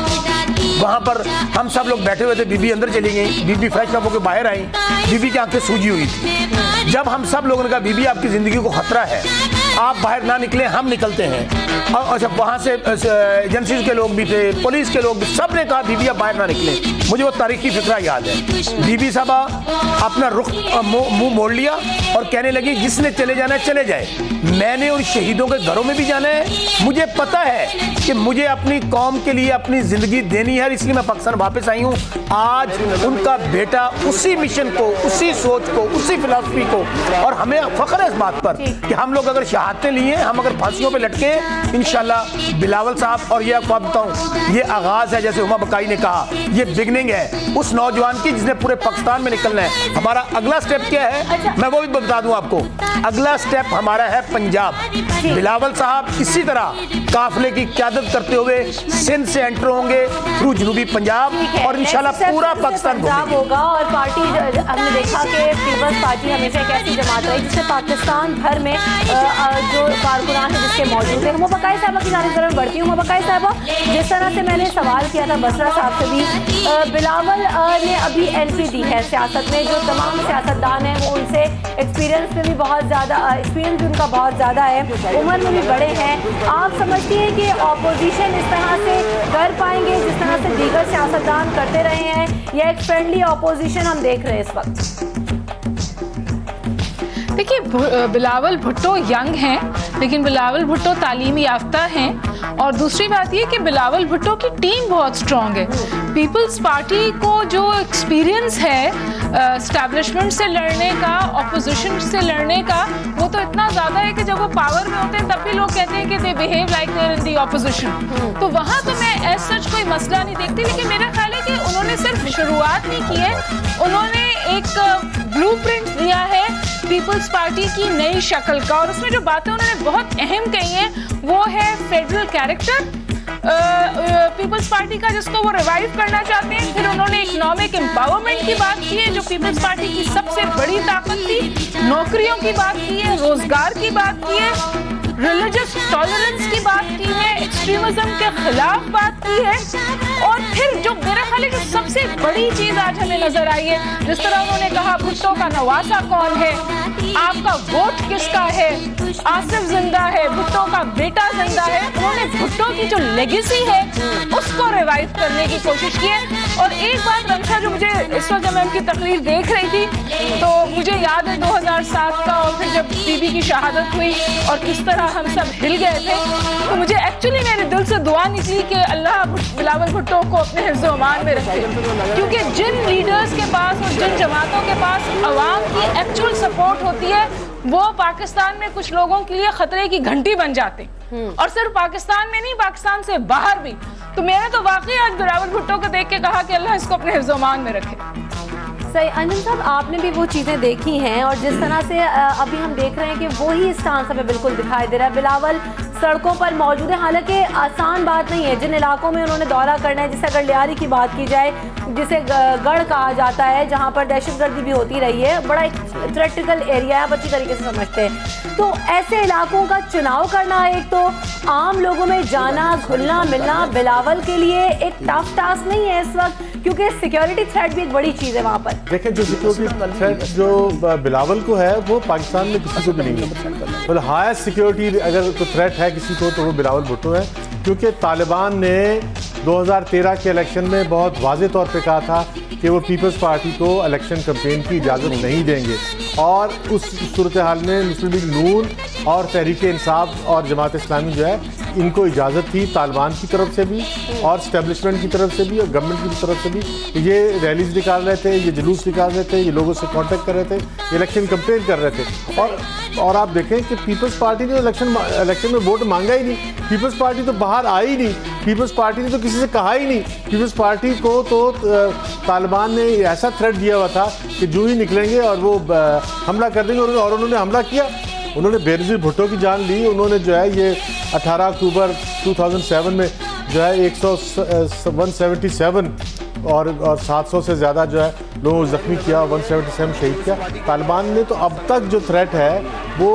वहाँ पर हम सब लोग बैठे हुए थे, बीबी अंदर चली गई, बीबी फ्रेश अप होकर बाहर आई, बीबी की आंखें सूजी हुई थी। जब हम सब लोगों ने कहा बीबी आपकी ज़िंदगी को खतरा है, आप बाहर ना निकलें, हम निकलते हैं। और अच्छा वहाँ से एजेंसीज के लोग भी थे, पुलिस के लोग भी, सब ने कहा बीबी आप बाहर ना निकलें। मुझे वो तारीखी फिक्रा याद है। बीबी साहबा अपना रुख मुंह मोड़ लिया और कहने लगी जिसने चले जाना है चले जाए, मैंने उन शहीदों के घरों में भी जाना है। मुझे पता है कि मुझे अपनी कौम के लिए अपनी ज़िंदगी देनी है, इसलिए मैं पाकिस्तान वापस आई हूँ। आज उनका बेटा उसी मिशन को, उसी सोच को, उसी फिलॉसफी को, और हमें फख्र है इस बात पर कि हम लोग अगर शहादतें लिए, हम अगर फांसियों पे लटके इंशाल्लाह बिलावल साहब, और ये आपको बताऊं ये आगाज है, जैसे हुमा बकाई ने कहा, ये बिगनिंग है उस नौजवान की जिसने पूरे पाकिस्तान में निकलना है। हमारा अगला स्टेप क्या है, मैं वो भी बता दूं आपको। अगला स्टेप हमारा है पंजाब। बिलावल साहब इसी तरह काफिले की क़यादत करते हुए सिंध से एंटर होंगे थ्रू जनूबी पंजाब, और इंशाल्लाह पूरा पाकिस्तान होगा। और पार्टी हमने देखा कि पीपल्स पार्टी हमेशा एक ऐसी जमात रही जिससे पाकिस्तान भर में जो कारकुनान है जिसके मौजूद है। हुमा बकाई साहबा की जानिब जरूर बढ़ती हूँ। हुमा बकाई साहबा, जिस तरह से मैंने सवाल किया था बसरा साहब से भी, बिलावल ने अभी एंट्री दी है सियासत में। जो तमाम सियासतदान हैं वो उनसे एक्सपीरियंस में भी बहुत ज़्यादा, एक्सपीरियंस भी उनका बहुत ज़्यादा है, उम्र में भी बड़े हैं। आप समझती हैं कि ऑपोजिशन इस तरह से कर पाएंगे जिस तरह से दीगर सियासतदान करते रहे हैं, या एक फ्रेंडली ऑपोजिशन हम देख रहे हैं इस वक्त? देखिए, बिलावल भुट्टो यंग हैं, लेकिन बिलावल भुट्टो तालीम याफ्ता हैं, और दूसरी बात ये कि बिलावल भुट्टो की टीम बहुत स्ट्रॉन्ग है। पीपल्स पार्टी को जो एक्सपीरियंस है एस्टैब्लिशमेंट से लड़ने का, ऑपोजिशन से लड़ने का, वो तो इतना ज़्यादा है कि जब वो पावर में होते हैं तब भी लोग कहते हैं कि they behave like they're in the opposition. तो वहाँ तो मैं एज सच कोई मसला नहीं देखती, लेकिन मेरा ख्याल है कि उन्होंने सिर्फ शुरुआत नहीं की है, उन्होंने एक ब्लूप्रिंट दिया है पीपल्स पार्टी की नई शक्ल का, और उसमें जो बातें उन्होंने बहुत अहम कही हैं वो है फेडरल कैरेक्टर पीपल्स पार्टी का, जिसको वो रिवाइव करना चाहते हैं। फिर उन्होंने इकोनॉमिक एम्पावरमेंट की बात की है जो पीपल्स पार्टी की सबसे बड़ी ताकत थी, नौकरियों की बात की है, रोजगार की बात की है, रिलीजियस टॉलरेंस की बात की है, एक्सट्रीमिज्म के खिलाफ बात की है, और फिर जो मेरा ख्याल है कि सबसे बड़ी चीज आज हमें नजर आई है, जिस तरह उन्होंने कहा भुट्टो का नवासा कौन है, आपका वोट किसका है, आसिफ जिंदा है, भुट्टो का बेटा जिंदा है। उन्होंने भुट्टो की जो लेगेसी है उसको रिवाइव करने की कोशिश की है। और एक बात रमशा, जो मुझे इस वक्त जब मैं उनकी तकरीर देख रही थी तो मुझे याद है 2007 का, और फिर जब बीबी की शहादत हुई और किस तरह हम सब हिल गए थे, तो मुझे एक्चुअली मेरे दिल से दुआ निकली कि अल्लाह बिलावल भुट्टो को अपने हिफ्ज़ व अमान में रखे, क्योंकि जिन लीडर्स के पास और जिन जमातों के पास अवाम की एक्चुअल सपोर्ट होती है वो पाकिस्तान में कुछ लोगों के लिए खतरे की घंटी बन जाते, और सिर्फ पाकिस्तान में नहीं, पाकिस्तान से बाहर भी। तो मैंने तो वाकई आज बिलावल भुट्टो को देख के कहा कि अल्लाह इसको अपने हिफ्ज़ व अमान में रखे। सही। अंजुम साहब, आपने भी वो चीज़ें देखी हैं, और जिस तरह से अभी हम देख रहे हैं कि वही स्टांस हमें बिल्कुल दिखाई दे रहा है। बिलावल सड़कों पर मौजूद है, हालांकि आसान बात नहीं है। जिन इलाकों में उन्होंने दौरा करना है, जैसे अगर लियारी की बात की जाए, जिसे गढ़ कहा जाता है, जहां पर दहशतगर्दी भी होती रही है, बड़ा एक थ्रेटिकल एरिया है, आप अच्छी तरीके से समझते हैं। तो ऐसे इलाकों का चुनाव करना, एक तो आम लोगों में जाना घुलना मिलना बिलावल के लिए एक टफ टास्क नहीं है इस वक्त, क्योंकि सिक्योरिटी थ्रेट भी एक बड़ी चीज़ है वहाँ पर। देखें, जो सिक्योरिटी थ्रेट जो बिलावल को है वो पाकिस्तान में किसी को भी नहीं है। मतलब हाईएस्ट सिक्योरिटी अगर कोई थ्रेट है किसी को तो वो बिलावल भुट्टो है, क्योंकि तालिबान ने 2013 के इलेक्शन में बहुत वाज़े तौर पे कहा था कि वो पीपल्स पार्टी को इलेक्शन कैंपेन की इजाज़त नहीं देंगे, और उस सूरत हाल में मुस्लिम लीग नून और तहरीक इंसाफ और जमात इस्लामी जो है इनको इजाज़त थी तालिबान की तरफ से भी और स्टैब्लिशमेंट की तरफ से भी और गवर्नमेंट की तरफ से भी। ये रैलीज निकाल रहे थे, ये जुलूस निकाल रहे थे, ये लोगों से कांटेक्ट कर रहे थे, इलेक्शन कैंपेन कर रहे थे। और आप देखें कि पीपल्स पार्टी ने इलेक्शन में वोट मांगा ही नहीं, पीपल्स पार्टी तो बाहर आई ही नहीं, पीपल्स पार्टी ने तो किसी से कहा ही नहीं। पीपल्स पार्टी को तो तालिबान ने ऐसा थ्रेट दिया हुआ था कि जो ही निकलेंगे और वो हमला कर देंगे, और उन्होंने हमला किया। उन्होंने बेनज़ीर भुट्टो की जान ली। उन्होंने जो है ये 18 अक्टूबर 2007 में जो है 177 और 700 से ज़्यादा जो है लोगों को ज़ख्मी किया, 177 शहीद किया। तालिबान ने तो अब तक जो थ्रेट है वो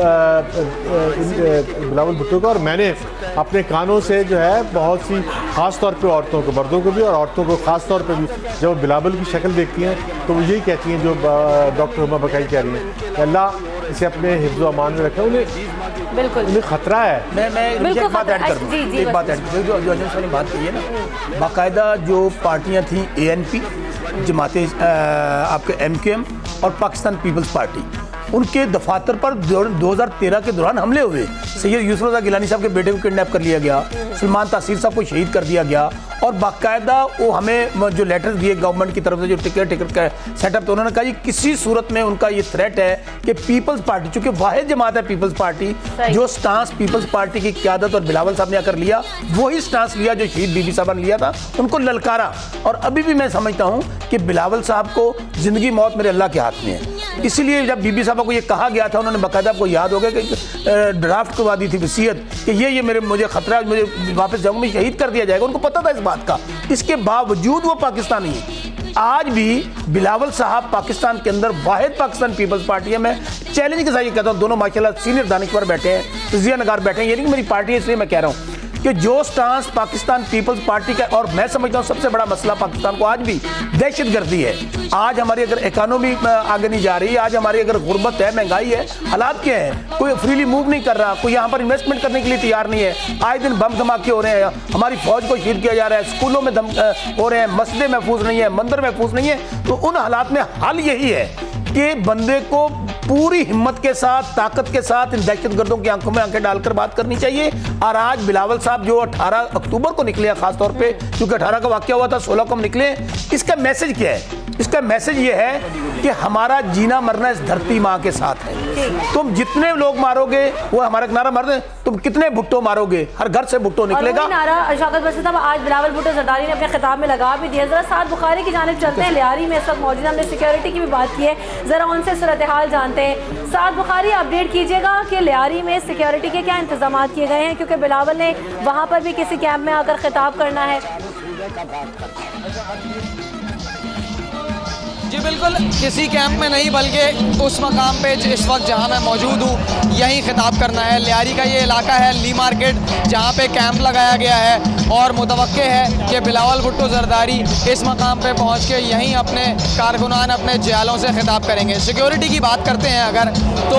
बिलावल भुट्टो का, और मैंने अपने कानों से जो है बहुत सी ख़ास तौर पे औरतों को, मर्दों को भी और औरतों को ख़ास तौर पे भी, जब बिलावल की शक्ल देखती हैं तो वो यही कहती हैं जो डॉक्टर हुमा बकाई कह रही हैं, अल्लाह इसे अपने हिफ्ज़ व अमान में रखे। उन्हें खतरा है। मैं एक बात ऐड कर दूँ, एक बात ऐड कर, जो अजम साहब ने बात की है ना, बाकायदा जो पार्टियाँ थी ANP, जमाते आपके MQM और पाकिस्तान पीपल्स पार्टी, उनके दफातर पर 2013 के दौरान हमले हुए। सैयद यूसुफ रज़ा गिलानी साहब के बेटे को किडनैप कर लिया गया, सलमान तासीर साहब को शहीद कर दिया गया, और बाकायदा वो हमें जो लेटर्स दिए गवर्नमेंट की तरफ से, जो टिकट का सेटअप, तो उन्होंने कहा कि किसी सूरत में उनका ये थ्रेट है कि पीपल्स पार्टी, चूंकि वाहिद जमात है पीपल्स पार्टी, जो स्टांस पीपल्स पार्टी की क़यादत और बिलावल साहब ने आकर लिया, वही स्टांस लिया जो शहीद बीबी साहब ने लिया था, उनको ललकारा। और अभी भी मैं समझता हूँ कि बिलावल साहब को ज़िंदगी मौत मेरे अल्लाह के हाथ में है। इसलिए जब बीबी साहब को ये कहा गया था, उन्होंने बाकायदा, आपको याद होगा कि ड्राफ्ट करवा दी थी वसीयत कि ये मुझे खतरा, मुझे वापस जाऊँगा, मैं शहीद कर दिया जाएगा। उनको पता था इस बात का, इसके बावजूद वो पाकिस्तानी है। आज भी बिलावल साहब पाकिस्तान के अंदर वाहिद पाकिस्तान पीपल्स पार्टी है। मैं चैलेंज के साथ ये कहता हूँ, दोनों माशाल्लाह सीनियर दानिश्वर बैठे हैं, तजिया नगार बैठे हैं, ये नहीं कि मेरी पार्टी है इसलिए मैं कह रहा हूँ कि जो स्टांस पाकिस्तान पीपल्स पार्टी का, और मैं समझता हूँ सबसे बड़ा मसला पाकिस्तान को आज भी दहशतगर्दी है। आज हमारी अगर इकोनॉमी आगे नहीं जा रही, आज हमारी अगर गुर्बत है, महंगाई है, हालात क्या है, कोई फ्रीली मूव नहीं कर रहा, कोई यहाँ पर इन्वेस्टमेंट करने के लिए तैयार नहीं है। आए दिन बम धमाके हो रहे हैं, हमारी फौज को शहीद किया जा रहा है, स्कूलों में हो रहे हैं, मस्जिदें महफूज नहीं है, मंदिर महफूज नहीं है। तो उन हालात में हल यही है कि बंदे को पूरी हिम्मत के साथ, ताकत के साथ इन दहशतगर्दों की आंखों में आंखें डालकर बात करनी चाहिए। और आज बिलावल साहब जो 18 अक्टूबर को निकले, खासतौर पे क्योंकि 18 का वाकया हुआ था, 16 को हम निकले, इसका मैसेज क्या है? इसका मैसेज ये है कि हमारा जीना मरना इस धरती माँ के साथ है। तुम जितने लोग मारोगे, वो हमारा नारा मार दे, तुम कितने भुट्टो मारोगे, हर घर से भुट्टो निकलेगा। नारा शौकत बशीर साहब आज बिलावल भुट्टो जरदारी ने अपने खिताब में लगा भी दिया। जरा साद बुखारी की जानिब चलते हैं, लियारी में इस वक्त मौजूद, हमने सिक्योरिटी की भी बात की है, जरा उनसे सूरत हाल जानते हैं। साद बुखारी, अपडेट कीजिएगा कि लियारी में सिक्योरिटी के क्या इंतजाम किए गए हैं, क्योंकि बिलावल ने वहाँ पर भी किसी कैंप में आकर खिताब करना है। जी बिल्कुल, किसी कैंप में नहीं, बल्कि उस मकाम पे इस वक्त जहां मैं मौजूद हूं, यहीं खिताब करना है। लियारी का ये इलाका है ली मार्केट, जहां पे कैंप लगाया गया है, और मुतवक्के है कि बिलावल भुट्टो जरदारी इस मकाम पे पहुंच के यहीं अपने कारकुनान, अपने जयालों से खिताब करेंगे। सिक्योरिटी की बात करते हैं अगर,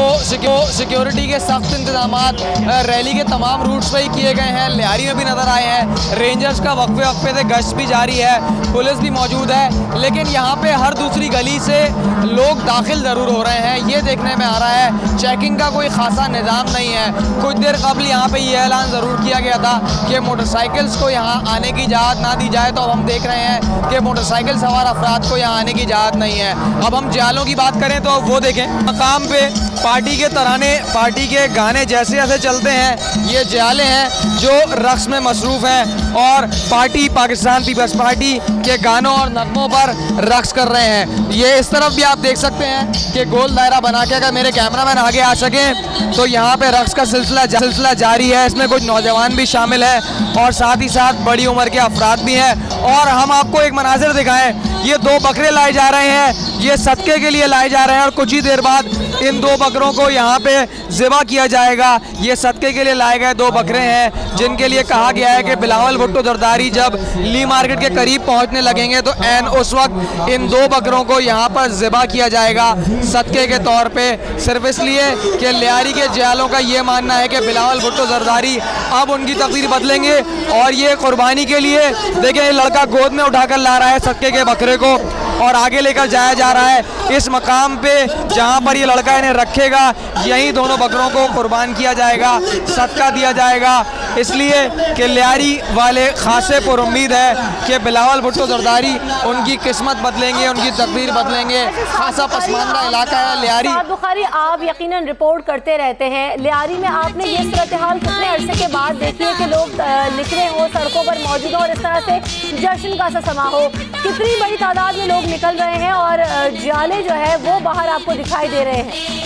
तो सिक्योरिटी के सख्त इंतजाम रैली के तमाम रूट्स पर ही किए गए हैं। लियारी में भी नज़र आए हैं, रेंजर्स का वक्फे से गश्त भी जारी है, पुलिस भी मौजूद है, लेकिन यहाँ पे हर दूसरी गली से लोग दाखिल ज़रूर हो रहे हैं, ये देखने में आ रहा है। चेकिंग का कोई खासा निज़ाम नहीं है। कुछ देर कबल यहाँ पे ये ऐलान ज़रूर किया गया था कि मोटरसाइकिल्स को यहाँ आने की इजाज़त ना दी जाए, तो अब हम देख रहे हैं कि मोटरसाइकिल सवार अफराद को यहाँ आने की इजाज़त नहीं है। अब हम जयालों की बात करें तो वो देखें, मकाम पे पार्टी के तराने, पार्टी के गाने जैसे जैसे चलते हैं, ये जयाले हैं जो रक्स में मसरूफ़ हैं और पार्टी, पाकिस्तान पीपल्स पार्टी के गानों और नगमों पर रक्स कर रहे हैं। ये इस तरफ भी आप देख सकते हैं कि गोल दायरा बना के, अगर मेरे कैमरामैन आगे आ सकें, तो यहाँ पे रक्स का सिलसिला जारी है। इसमें कुछ नौजवान भी शामिल है और साथ ही साथ बड़ी उम्र के अफराद भी हैं। और हम आपको एक मनाजिर दिखाएं, ये 2 बकरे लाए जा रहे हैं, ये सदके के लिए लाए जा रहे हैं, और कुछ ही देर बाद इन 2 बकरों को यहाँ पे ज़िबा किया जाएगा। ये सदके के लिए लाए गए 2 बकरे हैं, जिनके लिए कहा गया है कि बिलावल भुट्टो जरदारी जब ली मार्केट के करीब पहुँचने लगेंगे तो ऐन उस वक्त इन 2 बकरों को यहाँ पर ज़िबा किया जाएगा सदके के तौर पे, सिर्फ इसलिए कि लियारी के जयालों का ये मानना है कि बिलावल भुट्टो जरदारी अब उनकी तकदीर बदलेंगे। और ये कुर्बानी के लिए देखें, ये लड़का गोद में उठाकर ला रहा है सदके के बकरे को और आगे लेकर जाया जा रहा है इस मकाम पे जहाँ पर ये लड़का इन्हें रखेगा। यहीं दोनों बकरों को कुर्बान किया जाएगा, सदका दिया जाएगा, इसलिए कि लियारी वाले खासे पर उम्मीद है कि बिलावल भुट्टो जरदारी उनकी किस्मत बदलेंगे, उनकी तकदीर बदलेंगे। खासा पसमानदा इलाका है लियारी। बुखारी, आप यकीनन रिपोर्ट करते रहते हैं, लियारी में आपने ये सूरत हाल कितने अरसे के बाद देखी है कि लोग निकले हो, सड़कों पर मौजूद हो और इस तरह से जश्न का सा समा हो, कितनी बड़ी तादाद में लोग निकल रहे हैं और जाले जो है वो बाहर आपको दिखाई दे रहे हैं?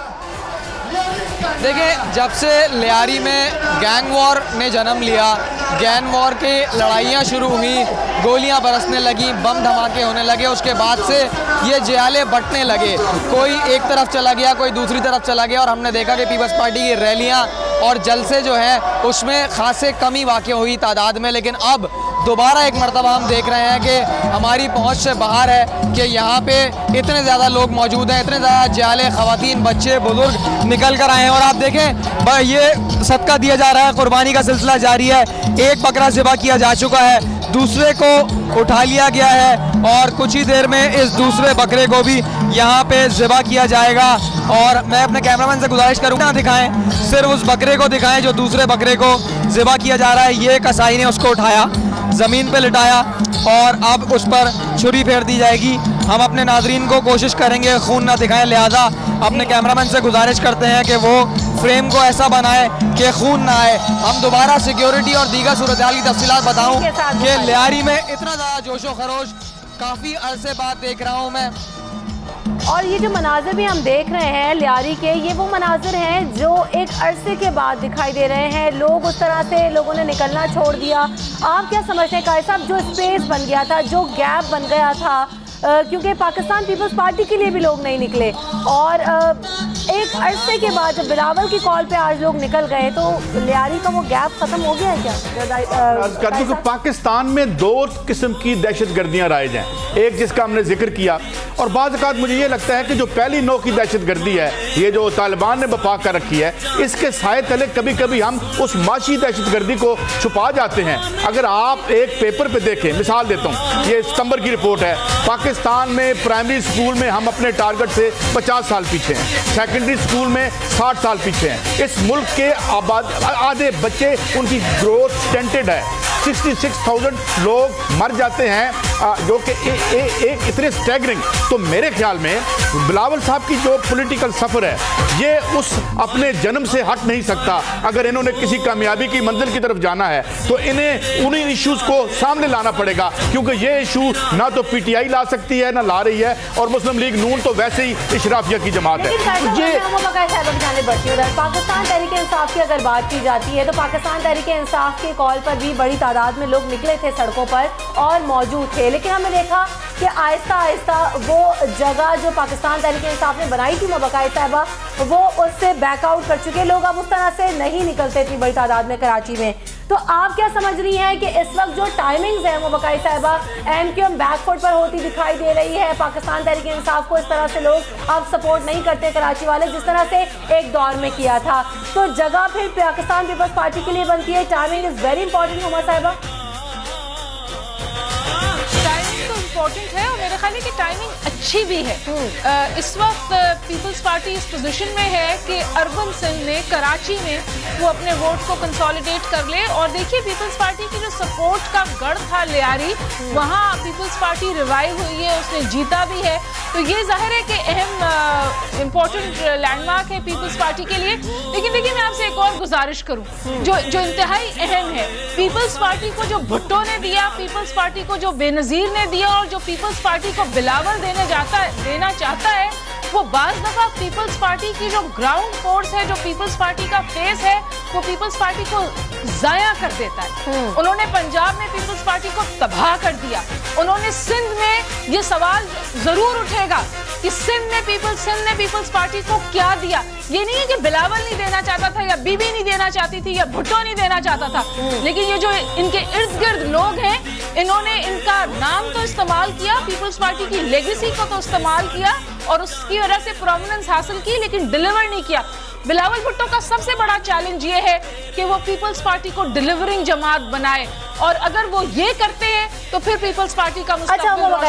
देखिए, जब से लियारी में गैंग वॉर ने जन्म लिया, गैंग वॉर की लड़ाइयाँ शुरू हुई, गोलियाँ बरसने लगी, बम धमाके होने लगे। उसके बाद से ये जियाले बंटने लगे, कोई एक तरफ चला गया, कोई दूसरी तरफ चला गया। और हमने देखा कि पीपल्स पार्टी की रैलियाँ और जलसे जो हैं उसमें खासे कमी वाक़ई हुई तादाद में। लेकिन अब दोबारा एक मरतबा हम देख रहे हैं कि हमारी पहुंच से बाहर है कि यहाँ पे इतने ज़्यादा लोग मौजूद हैं, इतने ज़्यादा जियाले, ख़वातीन, बच्चे, बुजुर्ग निकल कर आए हैं। और आप देखें ये सदका दिया जा रहा है, कुर्बानी का सिलसिला जारी है। एक बकरा ज़िबा किया जा चुका है, दूसरे को उठा लिया गया है और कुछ ही देर में इस दूसरे बकरे को भी यहाँ पे ज़िबा किया जाएगा। और मैं अपने कैमरामैन से गुजारिश करूँगा दिखाएं, सिर्फ उस बकरे को दिखाएं जो दूसरे बकरे को ज़िबा किया जा रहा है। ये कसाई ने उसको उठाया, ज़मीन पे लिटाया और अब उस पर छुरी फेर दी जाएगी। हम अपने नाजरीन को कोशिश करेंगे खून ना दिखाएं, लिहाजा अपने कैमरामैन से गुजारिश करते हैं कि वो फ्रेम को ऐसा बनाए कि खून ना आए। हम दोबारा सिक्योरिटी और दीगर सूरत-ए-हाल की तफसीलात बताऊं कि लियारी में इतना ज़्यादा जोशो खरोश काफ़ी अरसे बाद देख रहा हूँ मैं। और ये जो मनाजिर भी हम देख रहे हैं लियारी के, ये वो मनाजिर हैं जो एक अरसे के बाद दिखाई दे रहे हैं। लोग उस तरह से, लोगों ने निकलना छोड़ दिया। आप क्या समझते हैं कायद साहब, जो स्पेस बन गया था, जो गैप बन गया था, क्योंकि पाकिस्तान पीपल्स पार्टी के लिए भी लोग नहीं निकले और एक अरसे के बाद जब बिलावल की कॉल पे आज लोग निकल गए तो लियारी का वो गैप खत्म हो गया है क्या? पाकिस्तान में दो किस्म की दहशतगर्दियां राइज हैं, एक जिसका हमने जिक्र किया और बाज़ औक़ात मुझे ये लगता है कि जो पहली नौ की दहशतगर्दी है, ये जो तालिबान ने बपा कर रखी है, इसके साए तले कभी कभी हम उस माशी दहशतगर्दी को छुपा जाते हैं। अगर आप एक पेपर पे देखें, मिसाल देता हूँ, ये सितंबर की रिपोर्ट है, पाकिस्तान में प्राइमरी स्कूल में हम अपने टारगेट से 50 साल पीछे हैं, सेकेंडरी स्कूल में 60 साल पीछे हैं। इस मुल्क के आधे बच्चे, उनकी ग्रोथ स्टंटेड है, 66,000 लोग मर जाते हैं, जो कि एक इतने स्टैगरिंग। तो मेरे ख्याल में बिलावल साहब की जो पॉलिटिकल सफ़र है, ये उस अपने जन्म से हट नहीं सकता। अगर इन्होंने किसी कामयाबी की मंजिल की तरफ जाना है तो इन्हें उन्हीं इश्यूज़ को सामने लाना पड़ेगा, क्योंकि ये इशू ना तो PTI ला सकती है, ना ला रही है, और मुस्लिम लीग नून तो वैसे ही इशराफिया की जमात है। ये पाकिस्तान तहरीक इंसाफ की अगर बात की जाती है तो पाकिस्तान तहरीक इंसाफ के कॉल पर भी बड़ी तादाद में लोग निकले थे सड़कों पर और मौजूद थे, लेकिन हमने देखा कि आहिस्ता आहिस्ता वो जगह जो पाकिस्तान तहरीक इंसाफ ने बनाई थी मबकाई साहिबा, वो उससे बैकआउट कर चुके। लोग अब उस तरह से नहीं निकलते इतनी बड़ी तादाद में कराची में। तो आप क्या समझ रही हैं कि इस वक्त जो टाइमिंग्स हैं मबकाई साहिबा, MQM बैकफुट पर होती दिखाई दे रही है, पाकिस्तान तहरीक इंसाफ को इस तरह से लोग अब सपोर्ट नहीं करते कराची वाले, जिस तरह से एक दौर में किया था। तो जगह फिर पाकिस्तान पीपल्स पार्टी के लिए बनती है। Timing is very important Huma साहिबा। इम्पोर्टेंट है और मेरे ख्याल है कि टाइमिंग अच्छी भी है। इस वक्त पीपल्स पार्टी इस पोजीशन में है कि अर्बन सिंध में, कराची में वो अपने वोट को कंसोलिडेट कर ले। और देखिए पीपल्स पार्टी की जो सपोर्ट का गढ़ था लियारी, वहाँ पीपल्स पार्टी रिवाइव हुई है, उसने जीता भी है। तो ये जाहिर है कि अहम इम्पोर्टेंट लैंडमार्क है पीपल्स पार्टी के लिए। लेकिन देखिए मैं आपसे एक और गुजारिश करूँ जो इंतहाई अहम है, पीपल्स पार्टी को जो भुट्टो ने दिया, पीपल्स पार्टी को जो बेनज़ीर ने दिया और जो पीपल्स पार्टी को बिलावल देना चाहता है, वो बाज़ दफ़ा पीपल्स पार्टी की जो ग्राउंड फोर्स है, जो पीपल्स पार्टी का फेस है, वो पीपल्स पार्टी को ज़ाया कर देता है। उन्होंने पंजाब में पीपल्स पार्टी को तबाह कर दिया। उन्होंने सिंध में ये सवाल ज़रूर उठेगा कि सिंध ने पीपल्स पार्टी को क्या दिया। ये नहीं है कि बिलावल नहीं देना चाहता था या बीबी नहीं देना चाहती थी या भुट्टो नहीं देना चाहता था, लेकिन ये जो इनके इर्द गिर्द लोग हैं, इन्होंने इनका नाम तो इस्तेमाल किया, पीपल्स पार्टी की लेगेसी को तो इस्तेमाल किया और उसकी वजह से प्रोमिनेंस हासिल की, लेकिन डिलीवर नहीं किया। बिलावल भुट्टो का सबसे बड़ा चैलेंज ये है कि वो पीपल्स पार्टी को डिलीवरिंग जमात बनाए, और अगर वो ये करते हैं तो फिर पीपल्स पार्टी का फिर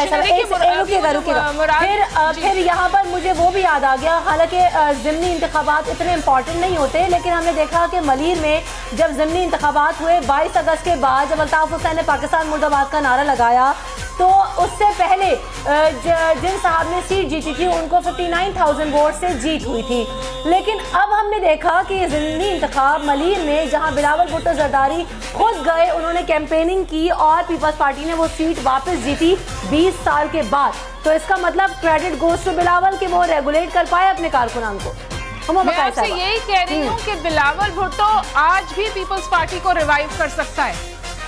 यहाँ पर मुझे वो भी याद आ गया, हालांकि ज़िमनी इंतखाबात इतने इम्पोर्टेंट नहीं होते, लेकिन हमने देखा कि मलीर में जब ज़िमनी इंतखाबात हुए 22 अगस्त के बाद, जब अल्ताफ हुसैन ने पाकिस्तान मुर्दाबाद का नारा लगाया, तो उससे पहले जिन साहब ने सीट जीती थी उनको 59,000 वोट से जीत हुई थी। लेकिन अब हमने देखा कि ज़िमनी इंतखाब मलीर में, जहां बिलावल भुट्टो जरदारी खुद गए, उन्होंने कैंपेनिंग की और पीपल्स पार्टी ने वो सीट वापस जीती 20 साल के बाद। तो इसका मतलब क्रेडिट गोज़ टू बिलावल कि वो रेगुलेट कर पाए अपने कारकुनान को। मैं आपसे यही कह रही हूँ कि बिलावल भुट्टो आज भी पीपल्स पार्टी को रिवाइव कर सकता है।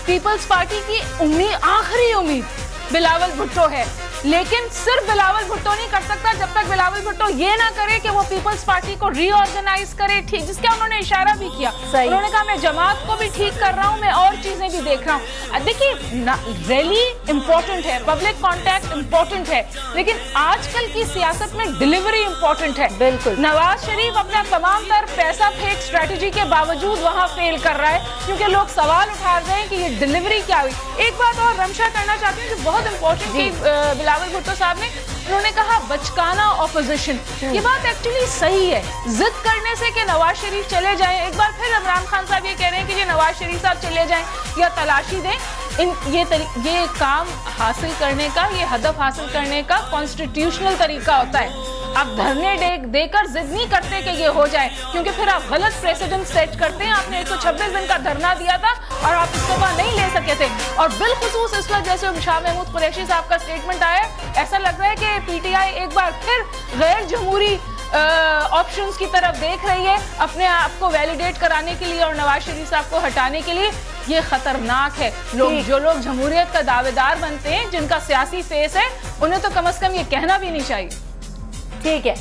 पीपल्स पार्टी की आखिरी उम्मीद बिलावल भुट्टो है, लेकिन सिर्फ बिलावल भुट्टो नहीं कर सकता जब तक बिलावल भुट्टो ये ना करे कि वो पीपल्स पार्टी को रीऑर्गेनाइज करे, ठीक, जिसका उन्होंने इशारा भी किया। उन्होंने कहा मैं जमात को भी ठीक कर रहा हूँ, मैं और चीजें भी देख रहा हूँ। देखिए रैली इंपॉर्टेंट है, पब्लिक कॉन्टैक्ट इंपॉर्टेंट है, लेकिन आजकल की सियासत में डिलीवरी इंपॉर्टेंट है। बिल्कुल, नवाज शरीफ अपना तमाम तर पैसा फेंक स्ट्रेटेजी के बावजूद वहाँ फेल कर रहा है, क्योंकि लोग सवाल उठा रहे हैं कि ये डिलीवरी क्या हुई। एक बात और रमशा करना चाहती हूँ जो बहुत इंपॉर्टेंट थी बिलावल भुट्टो साहब ने, उन्होंने कहा बचकाना ऑपोजिशन। ये बात एक्चुअली सही है, जिद करने से कि नवाज शरीफ चले जाएं, एक बार फिर इमरान खान साहब ये कह रहे हैं कि ये नवाज शरीफ साहब चले जाएं या तलाशी दें, ये काम हासिल करने का, ये हदफ हासिल करने का कॉन्स्टिट्यूशनल तरीका होता है। आप धरने देकर जिद नहीं करते कि ये हो जाए, क्योंकि फिर आप गलत प्रेसिडेंट सेट करते हैं। आपने 126 दिन का धरना दिया था और आप इस्तीफा नहीं ले सके थे, और बिलखुसूस इस वक्त जैसे शाह महमूद कुरैशी साहब का स्टेटमेंट आया, ऐसा लग रहा है कि पीटीआई एक बार फिर गैर जमहूरी ऑप्शंस की तरफ देख रही है अपने आप को वैलिडेट कराने के लिए और नवाज शरीफ साहब को हटाने के लिए। ये खतरनाक है। जो लोग जमहूरियत का दावेदार बनते हैं, जिनका सियासी फेस है, उन्हें तो कम से कम ये कहना भी नहीं चाहिए। ठीक है,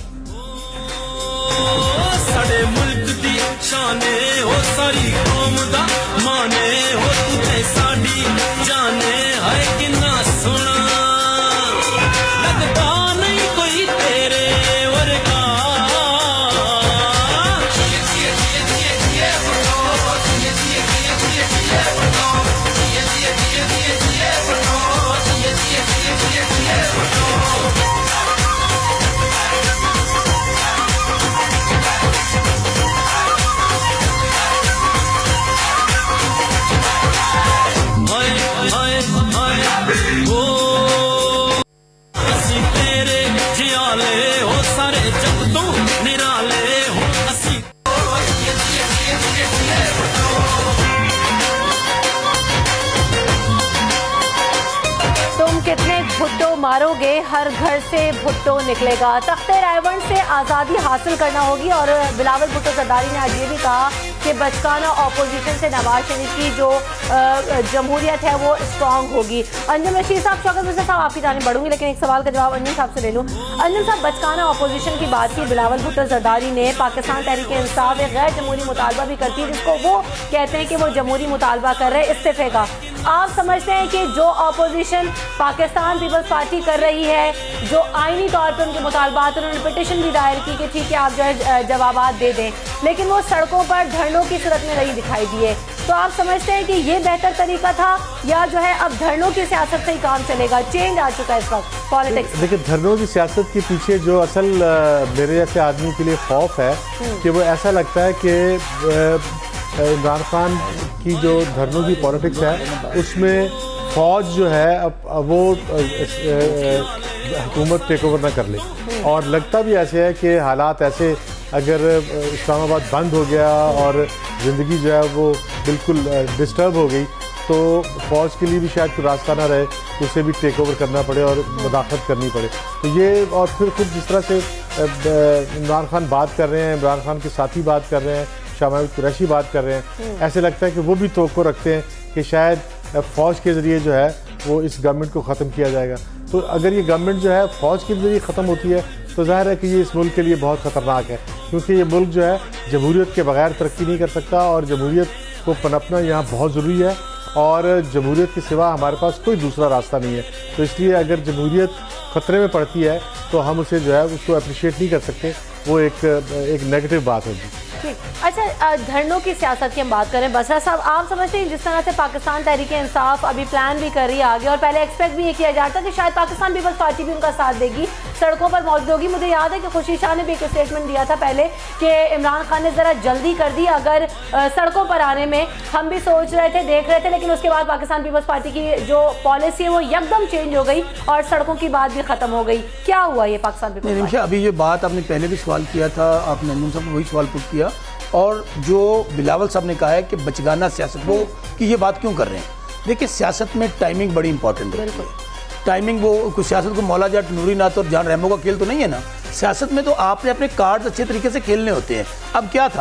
साडे मुल्क दी शाने हो, सारी कौम दा माने हो, तू साडी जाने है किन्ना सोना, लगदा नहीं कोई तेरे वर्गा। भुट्टो मारोगे, हर घर से भुट्टो निकलेगा। तख्ते रायवंश से आज़ादी हासिल करना होगी, और बिलावल भुट्टो जरदारी ने आज ये भी कहा कि बचकाना ऑपोजिशन से नवाज शरीफ की जो जमहूरियत है वो स्ट्रॉन्ग होगी। अंजुम रशीद साहब, शौकत मिर्ज़ा साहब आपकी जानिब बढ़ूंगी, लेकिन एक सवाल का जवाब अंजुम साहब से ले लूँ। अंजुम साहब, बचकाना ऑपोजिशन की बात की बिलावल भुट्टो जरदारी ने, पाकिस्तान तहरीक इंसाफ एक गैर जमहूरी मुतालबा भी करती है, जिसको वो कहते हैं कि वो जमहूरी मुतालबा कर रहे हैं इस्तीफे का। आप समझते हैं कि जो ऑपोजिशन पाकिस्तान पीपल्स पार्टी कर रही है, जो आईनी तौर पर उनके मुतालबात, उन्होंने पिटिशन भी दायर की कि ठीक है आप जो है जवाबात दे दें, लेकिन वो सड़कों पर धरनों की सूरत में नहीं दिखाई दिए, तो आप समझते हैं कि ये बेहतर तरीका था, या जो है अब धरनों की सियासत से ही काम चलेगा? चेंज आ चुका है इस वक्त पॉलिटिक्स। देखिए, धरनों की सियासत के पीछे जो असल मेरे जैसे आदमी के लिए खौफ है कि वो ऐसा लगता है कि इमरान खान की जो धरनों की पॉलिटिक्स है उसमें फौज जो है अब वो हुकूमत टेक ओवर ना कर ले, और लगता भी ऐसे है कि हालात ऐसे, अगर इस्लामाबाद बंद हो गया और ज़िंदगी जो है वो बिल्कुल डिस्टर्ब हो गई, तो फौज के लिए भी शायद कोई रास्ता ना रहे, उसे भी टेक ओवर करना पड़े और मुदाखलत करनी पड़े। तो ये, और फिर खुद जिस तरह से इमरान खान बात कर रहे हैं, इमरान खान के साथी बात कर रहे हैं, शाह महमूद कुरैशी बात कर रहे हैं, ऐसे लगता है कि वो भी तवक्को रखते हैं कि शायद फ़ौज के ज़रिए जो है वो इस गवर्नमेंट को ख़त्म किया जाएगा। तो अगर ये गवर्नमेंट जो है फ़ौज के ज़रिए ख़त्म होती है तो ज़ाहिर है कि ये इस मुल्क के लिए बहुत ख़तरनाक है, क्योंकि ये मुल्क जो है जमहूरियत के बगैर तरक्की नहीं कर सकता, और जमहूरियत को पनपना यहाँ बहुत ज़रूरी है, और जमहूरियत के सिवा हमारे पास कोई दूसरा रास्ता नहीं है। तो इसलिए अगर जमहूरियत ख़तरे में पड़ती है तो हम उसे जो है उसको अप्रिशिएट नहीं कर सकते, वो एक नेगेटिव बात होगी। अच्छा, धरनों की सियासत की हम बात करें, बसरा साहब, आप समझते हैं जिस तरह से पाकिस्तान तहरीक इंसाफ अभी प्लान भी कर रही है आगे, और पहले एक्सपेक्ट भी ये किया जाता कि शायद पाकिस्तान पीपल्स पार्टी भी उनका साथ देगी, सड़कों पर मौजूद होगी। मुझे याद है कि खुर्शीद शाह ने भी एक स्टेटमेंट दिया था पहले कि इमरान खान ने ज़रा जल्दी कर दी अगर सड़कों पर आने में, हम भी सोच रहे थे, देख रहे थे, लेकिन उसके बाद पाकिस्तान पीपल्स पार्टी की जो पॉलिसी है वो एकदम चेंज हो गई और सड़कों की बात भी ख़त्म हो गई। क्या हुआ ये पाकिस्तान पीपल्स पार्टी? अभी ये बात आपने पहले भी सवाल किया था, आपने अंजुम साहब को वही सवाल पुट किया, और जो बिलावल साहब ने कहा है कि बचगाना सियासत, वो कि ये बात क्यों कर रहे हैं? देखिए, सियासत में टाइमिंग बड़ी इंपॉर्टेंट है। टाइमिंग, वो सियासत को मौला जाट नूरी नात और जान रहमो का खेल तो नहीं है ना। सियासत में तो आपने अपने कार्ड अच्छे तरीके से खेलने होते हैं। अब क्या था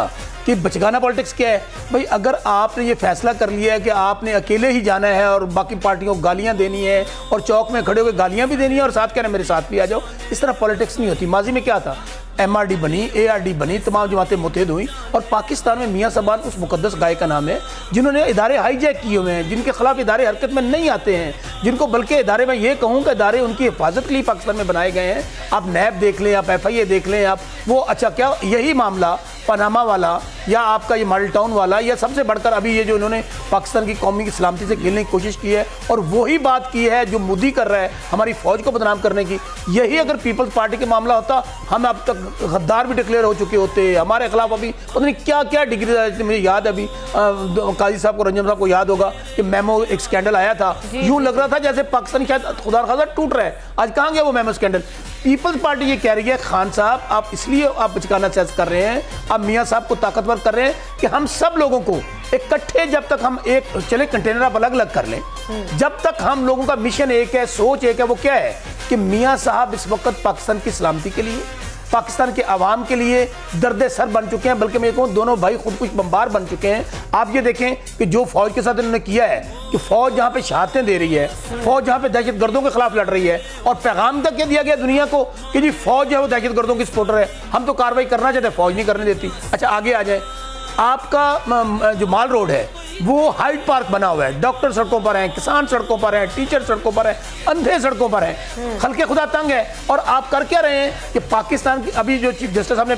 कि बचकाना पॉलिटिक्स क्या है। भाई अगर आपने ये फैसला कर लिया है कि आपने अकेले ही जाना है और बाकी पार्टियों को गालियां देनी है और चौक में खड़े होकर गालियां भी देनी है और साथ कहना मेरे साथ भी आ जाओ, इस तरह पॉलिटिक्स नहीं होती। माजी में क्या था, MRD बनी, ARD बनी, तमाम जमातें मुतहद हुई और पाकिस्तान में मियाँ साहबान उस मुकद्दस गाय का नाम है जिन्होंने इदारे हाईजैक किए हुए हैं, जिनके खिलाफ इदारे हरकत में नहीं आते हैं, जिनको बल्कि इदारे में ये कहूँ कि इदारे उनकी हिफाजत के लिए पाकिस्तान में बनाए गए हैं। आप नैब देख लें, आप FIA देख लें, आप वो अच्छा क्या यही मामला पनामा वाला या आपका ये मॉडल टाउन वाला या सबसे बढ़कर अभी ये जो उन्होंने पाकिस्तान की कौमी की सलामती से खेलने की कोशिश की है और वही बात की है जो मोदी कर रहा है हमारी फौज को बदनाम करने की। यही अगर पीपल्स पार्टी के मामला होता हम अब तक गद्दार भी डिक्लेयर हो चुके होते, हमारे खिलाफ अभी पता नहीं क्या क्या डिग्री। मुझे याद है अभी काजी साहब को, रंजन साहब को याद होगा कि मेमो एक स्कैंडल आया था, यूं लग रहा था जैसे पाकिस्तान शायद खुदा खासा टूट रहा है। आज कहाँ गया वो मेमो स्कैंडल। पीपल्स पार्टी ये कह रही है खान साहब आप इसलिए आप बचकाना सियासत कर रहे हैं, आप मियाँ साहब को ताकतवर कर रहे हैं कि हम सब लोगों को इकट्ठे जब तक हम एक चले कंटेनर आप अलग अलग कर लें, जब तक हम लोगों का मिशन एक है, सोच एक है, वो क्या है कि मियाँ साहब इस वक्त पाकिस्तान की सलामती के लिए, पाकिस्तान के अवाम के लिए दर्द सर बन चुके हैं, बल्कि मैं कहूँ दोनों भाई खुद कुछ बम्बार बन चुके हैं। आप ये देखें कि जो फौज के साथ इन्होंने किया है कि फौज जहाँ पे शहादतें दे रही है, फौज जहाँ पे दहशतगर्दों के खिलाफ लड़ रही है और पैगाम तक क्या दिया गया दुनिया को कि जी फौज है वो दहशतगर्दों की सपोर्टर है, हम तो कार्रवाई करना चाहते हैं, फौज नहीं करने देती। अच्छा आगे आ जाए, आपका जो माल रोड है वो हाइड पार्क बना हुआ है, डॉक्टर सड़कों पर हैं, किसान सड़कों पर हैं, टीचर सड़कों पर हैं, अंधे सड़कों पर हैं, खल्के खुदा तंग है। और आप कर क्या रहे हैं कि पाकिस्तान की अभी जो चीफ जस्टिस साहब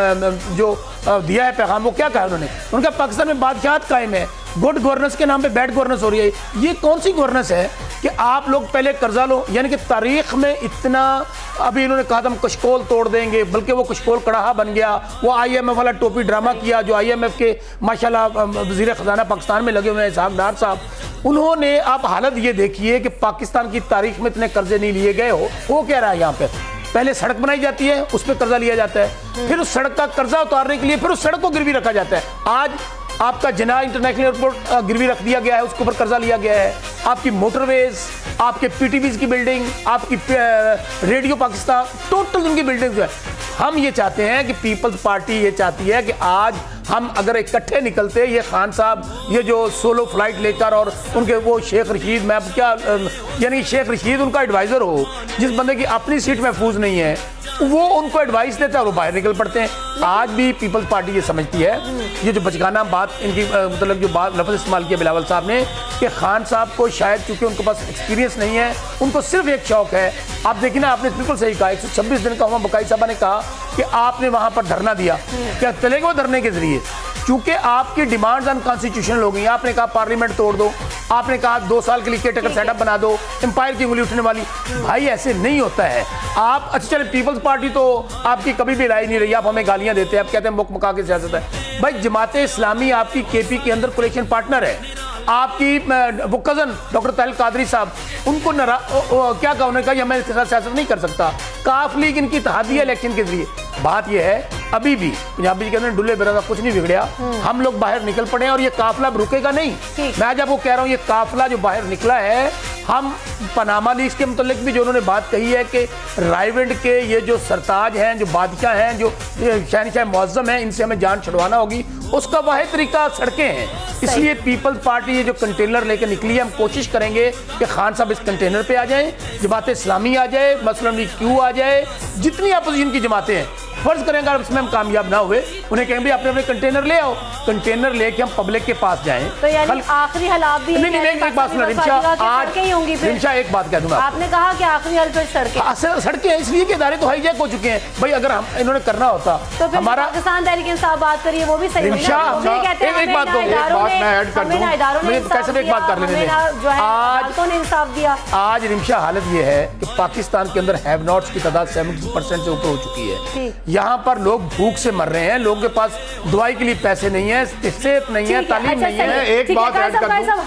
ने जो दिया है पैगाम, वो क्या कहा उन्होंने, उनका पाकिस्तान में बादशाहत कायम है, गुड गवर्नेंस के नाम पे बैड गवर्नेंस हो रही है। ये कौन सी गवर्नेंस है कि आप लोग पहले कर्जा लो, यानी कि तारीख में इतना, अभी इन्होंने कहा था हम कशकोल तोड़ देंगे, बल्कि वो कशकोल कड़ाहा बन गया, वो IMF वाला टोपी ड्रामा किया जो IMF के माशाल्लाह वज़ीर ख़ज़ाना पाकिस्तान में लगे हुए हैं इसहाक डार साहब, उन्होंने आप हालत ये देखिए कि पाकिस्तान की तारीख में इतने कर्जे नहीं लिए गए हो क्या रहा है यहाँ पे। पहले सड़क बनाई जाती है, उस पर कर्जा लिया जाता है, फिर उस सड़क का कर्जा उतारने के लिए फिर उस सड़क को गिरवी रखा जाता है। आज आपका जना इंटरनेशनल एयरपोर्ट गिरवी रख दिया गया है, उसके ऊपर कर्जा लिया गया है। आपकी मोटरवेज, आपके PTVs की बिल्डिंग, आपकी रेडियो पाकिस्तान, टोटल उनकी बिल्डिंग जो है। हम ये चाहते हैं कि पीपल्स पार्टी ये चाहती है कि आज हम अगर इकट्ठे निकलते, ये खान साहब ये जो सोलो फ्लाइट लेकर और उनके वो शेख रशीद, मैं क्या यानी शेख रशीद उनका एडवाइज़र हो, जिस बंदे की अपनी सीट महफूज नहीं है, वो उनको एडवाइस देता है और वो बाहर निकल पड़ते हैं। आज भी पीपल्स पार्टी ये समझती है, ये जो बचकाना बात इनकी मतलब जो बात लफ्ज़ इस्तेमाल किया बिलावल साहब ने कि खान साहब को शायद क्योंकि उनके पास एक्सपीरियंस नहीं है, उनको सिर्फ एक शौक है। आप देखिए ना, आपने बिल्कुल सही कहा, 126 दिन का हुआ, बकाई साहबा ने कहा कि आपने वहाँ पर धरना दिया, क्या चलेगा वो धरने के जरिए, क्योंकि आपकी डिमांड्स अनकॉन्स्टिट्यूशनल हो गई। आपने कहा पार्लियामेंट तोड़ दो, आपने कहा 2 साल के लिए केयरटेकर सेटअप बना दो, एम्पायर की उंगली उठने वाली। भाई ऐसे नहीं होता है। आप अच्छा चले, पीपल्स पार्टी तो आपकी कभी भी लाई नहीं रही, आप हमें गालियां देते हैं, आप कहते हैं मुक मुका की सियासत है। भाई जमात इस्लामी आपकी KP के अंदर कोलेक्शन पार्टनर है, आपकी वो कज़न डॉक्टर ताहिल कादरी साहब, उनको क्या कहा, उन्होंने कहा मैं इसके साथ सियासत नहीं कर सकता। काफ लीग इनकी इत्तेहादी है इलेक्शन के जरिए। बात यह है अभी भी पंजाबी के अंदर डुल्ले बिरादा कुछ नहीं बिगड़िया, हम लोग बाहर निकल पड़े और ये काफिला रुकेगा नहीं। मैं आज आपको कह रहा हूँ ये काफिला जो बाहर निकला है, हम पनामा लीक्स के मुतालिक भी जो उन्होंने बात कही है कि रायविंड के ये जो सरताज हैं, जो बादशाह हैं, जो शहनशाह मुअज़्ज़म हैं, इनसे हमें जान छुड़वाना होगी, उसका वाहिद तरीका सड़कें हैं। इसलिए पीपल्स पार्टी ये जो कंटेनर लेकर निकली है, हम कोशिश करेंगे कि खान साहब इस कंटेनर पे आ जाएं, जमात इस्लामी आ जाए, मसलन लीग क्यू आ जाए, जितनी अपोजिशन की जमातें हैं, फर्ज करेंगे अगर उसमें हम कामयाब ना हुए, उन्हें कहेंगे अपने अपने कंटेनर ले आओ, कंटेनर लेके हम पब्लिक के पास जाएं। तो यानी आखिरी हल आप भी नहीं एक बात सुना रिमशा, आज रिमशा एक बात कह दूंगा, आपने कहा कि आखिरी हल पे सड़कें हैं, इसलिए कि इदारे तो हाईजैक हो चुके हैं। भाई अगर हम इन्होंने करना होता तो हमारा पाकिस्तान तहरीक इंसाफ बात करिए, वो भी सही एक बात मैं ऐड कर दूं, कैसे एक बात कर लेने आज रिमशा हालत ये है कि पाकिस्तान के अंदर हैव नॉट्स की तादाद 70% से ऊपर हो चुकी है। यहाँ पर लोग भूख से मर रहे हैं, लोगों के पास दवाई के लिए पैसे नहीं है, सेहत नहीं है, तालीम नहीं है। एक बात ऐड कर दूं,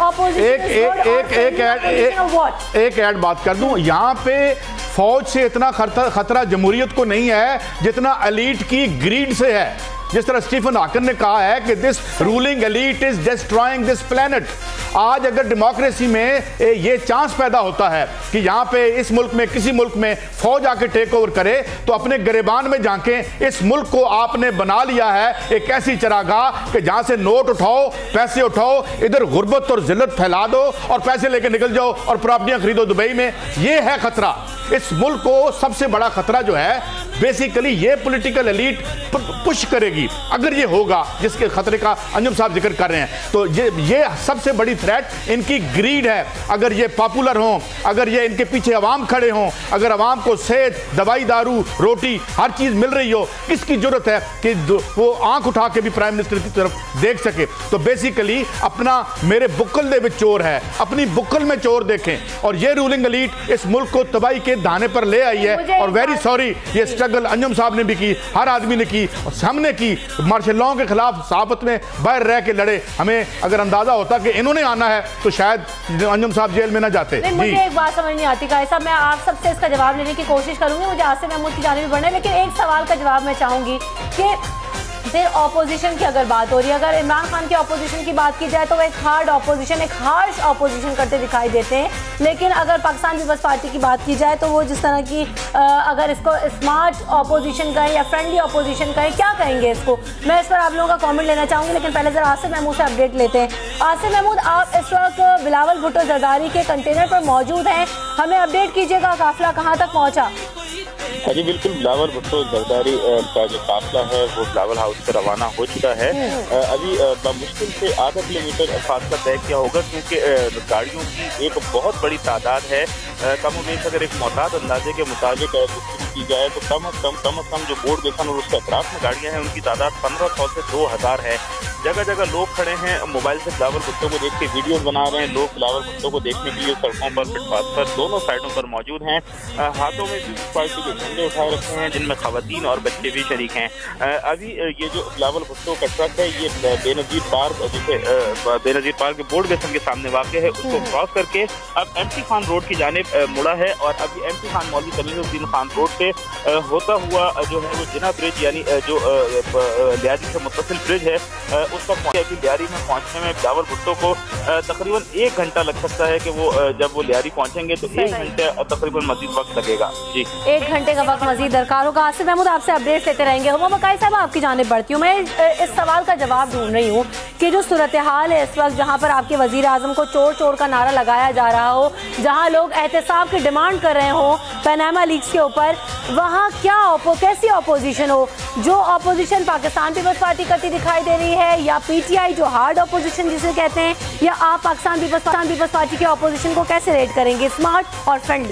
एक ऐड बात कर दूं, यहाँ पे फौज से इतना खतरा जमहूरियत को नहीं है जितना एलीट की ग्रीड से है। जिस तरह स्टीफन हाकिन ने कहा है कि this ruling elite is destroying this planet, आज अगर डेमोक्रेसी में ये चांस पैदा होता है कि यहाँ पे इस मुल्क में किसी मुल्क में फौज आके टेक ओवर करे, तो अपने गिरेबान में झांकें। इस मुल्क को आपने बना लिया है एक ऐसी चरागाह कि जहां से नोट उठाओ, पैसे उठाओ, इधर गुर्बत और जिल्लत फैला दो और पैसे लेके निकल जाओ और प्रॉपर्टियां खरीदो दुबई में। ये है खतरा। इस मुल्क को सबसे बड़ा खतरा जो है बेसिकली ये पॉलिटिकल एलीट पुश करेगी। अगर ये होगा जिसके खतरे का अंजुम साहब जिक्र कर रहे हैं, तो ये सबसे बड़ी थ्रेट इनकी ग्रीड है। अगर ये पॉपुलर हों, अगर ये इनके पीछे अवाम खड़े हों, अगर अवाम को सेहत, दवाई, दारू, रोटी हर चीज मिल रही हो, किसकी जरूरत है कि वो आंख उठा के भी प्राइम मिनिस्टर की तरफ देख सके। तो बेसिकली अपना मेरे बुक्कल दे विच चोर है, अपनी बुक्कल में चोर देखें। और ये रूलिंग एलीट इस मुल्क को तबाही के दाने पर ले आई है। और वेरी सॉरी, ये स्ट्रगल अंजुम साहब ने भी की, हर आदमी ने की, हमने की। मार्शल लॉ के खिलाफ सहाफत में बाहर रह के लड़े। हमें अगर अंदाजा होता कि इन्होंने आना है तो शायद अंजुम साहब जेल में ना जाते। मुझे एक बात समझ नहीं आती कायसा, मैं आप सबसे इसका जवाब लेने की कोशिश करूंगी, मुझे आसिम महमूद की जानिब भी बढ़ना है, लेकिन एक सवाल का जवाब मैं चाहूंगी कि फिर ऑपोजिशन की अगर बात हो रही है, अगर इमरान खान की ऑपोजिशन की बात की जाए तो वो एक हार्ड ऑपोजिशन, एक हार्श ऑपोजिशन करते दिखाई देते हैं। लेकिन अगर पाकिस्तान पीपल्स पार्टी की बात की जाए तो वो जिस तरह की अगर इसको स्मार्ट ऑपोजिशन कहें या फ्रेंडली ऑपोजिशन कहें, क्या कहेंगे इसको, मैं इस पर आप लोगों का कमेंट लेना चाहूँगी। लेकिन पहले ज़रा आसिम महमूद से अपडेट लेते हैं। आसिम महमूद, आप इस वक्त बिलावल भुट्टो जरदारी के कंटेनर पर मौजूद हैं, हमें अपडेट कीजिएगा, काफिला कहाँ तक पहुँचा? हाँ जी बिल्कुल, बिलावल भुट्टो जरदारी का जो काफिला है वो बिलावल हाउस से रवाना हो चुका है। अभी मुश्किल से आधा किलोमीटर फासला तय किया होगा, क्योंकि गाड़ियों की एक बहुत बड़ी तादाद है। कम उम्मीद अगर एक मोहतात अंदाजे के मुताबिक की जाए तो कम अज कम जो बोर्ड बेसन और उसके अतराफ में गाड़ियाँ हैं उनकी तादाद 1500 से 2000 है। जगह जगह लोग खड़े हैं, मोबाइल से बिलावल भुट्टो को देख के वीडियोस बना रहे हैं। लोग बिलावल भुट्टो को देखने के लिए सड़कों पर, फुटपाथ पर, दोनों साइडों पर मौजूद हैं। हाथों में पीपल्स पार्टी के झंडे उठाए रखे हैं, जिनमें खवातीन और बच्चे भी शरीक हैं। अभी ये जो बिलावल भुट्टो का ट्रक है ये बेनजीर पार्क, जिसे बेनजीर पार्क के बोर्ड बेसन के सामने वाक़ है, उसको क्रॉस करके अब एमटी खान रोड की जानिब मुड़ा है। और अभी एमटी खान मौलवी तमीमुद्दीन खान रोड से होता हुआ जो है वो जिना ब्रिज, यानी जो लियारी से मुत्तसिल ब्रिज है, उस तक पहुंचे। लियारी में पहुंचने में बिलावल भुट्टो को तकरीबन 1 घंटा लग सकता है कि वो जब वो लियारी पहुंचेंगे तो 1 घंटे तकरीबन मजीद वक्त लगेगा। जी, 1 घंटे का वक्त मजीद दरकार होगा। आसिफ महमूद, आपसे अपडेट लेते रहेंगे। हुमा मकाई साहब, आपकी जानिब बढ़ती हूँ। मैं इस सवाल का जवाब ढूंढ रही हूँ कि जो सूरत हाल है इस वक्त, जहाँ पर आपके वजीर आजम को चोर चोर का नारा लगाया जा रहा हो, जहाँ लोग एहतसाब की डिमांड कर रहे हो पनामा लीक्स के ऊपर, वहाँ क्या कैसी ऑपोजिशन हो? जो ऑपोजिशन पाकिस्तान पीपल्स पार्टी करती दिखाई दे रही है, या पीटीआई जो हार्ड ऑपोजिशन जिसे कहते हैं, या आप पाकिस्तान पीपल्स पार्टी के ऑपोजिशन को कैसे रेट करेंगे, स्मार्ट और फ्रेंडली?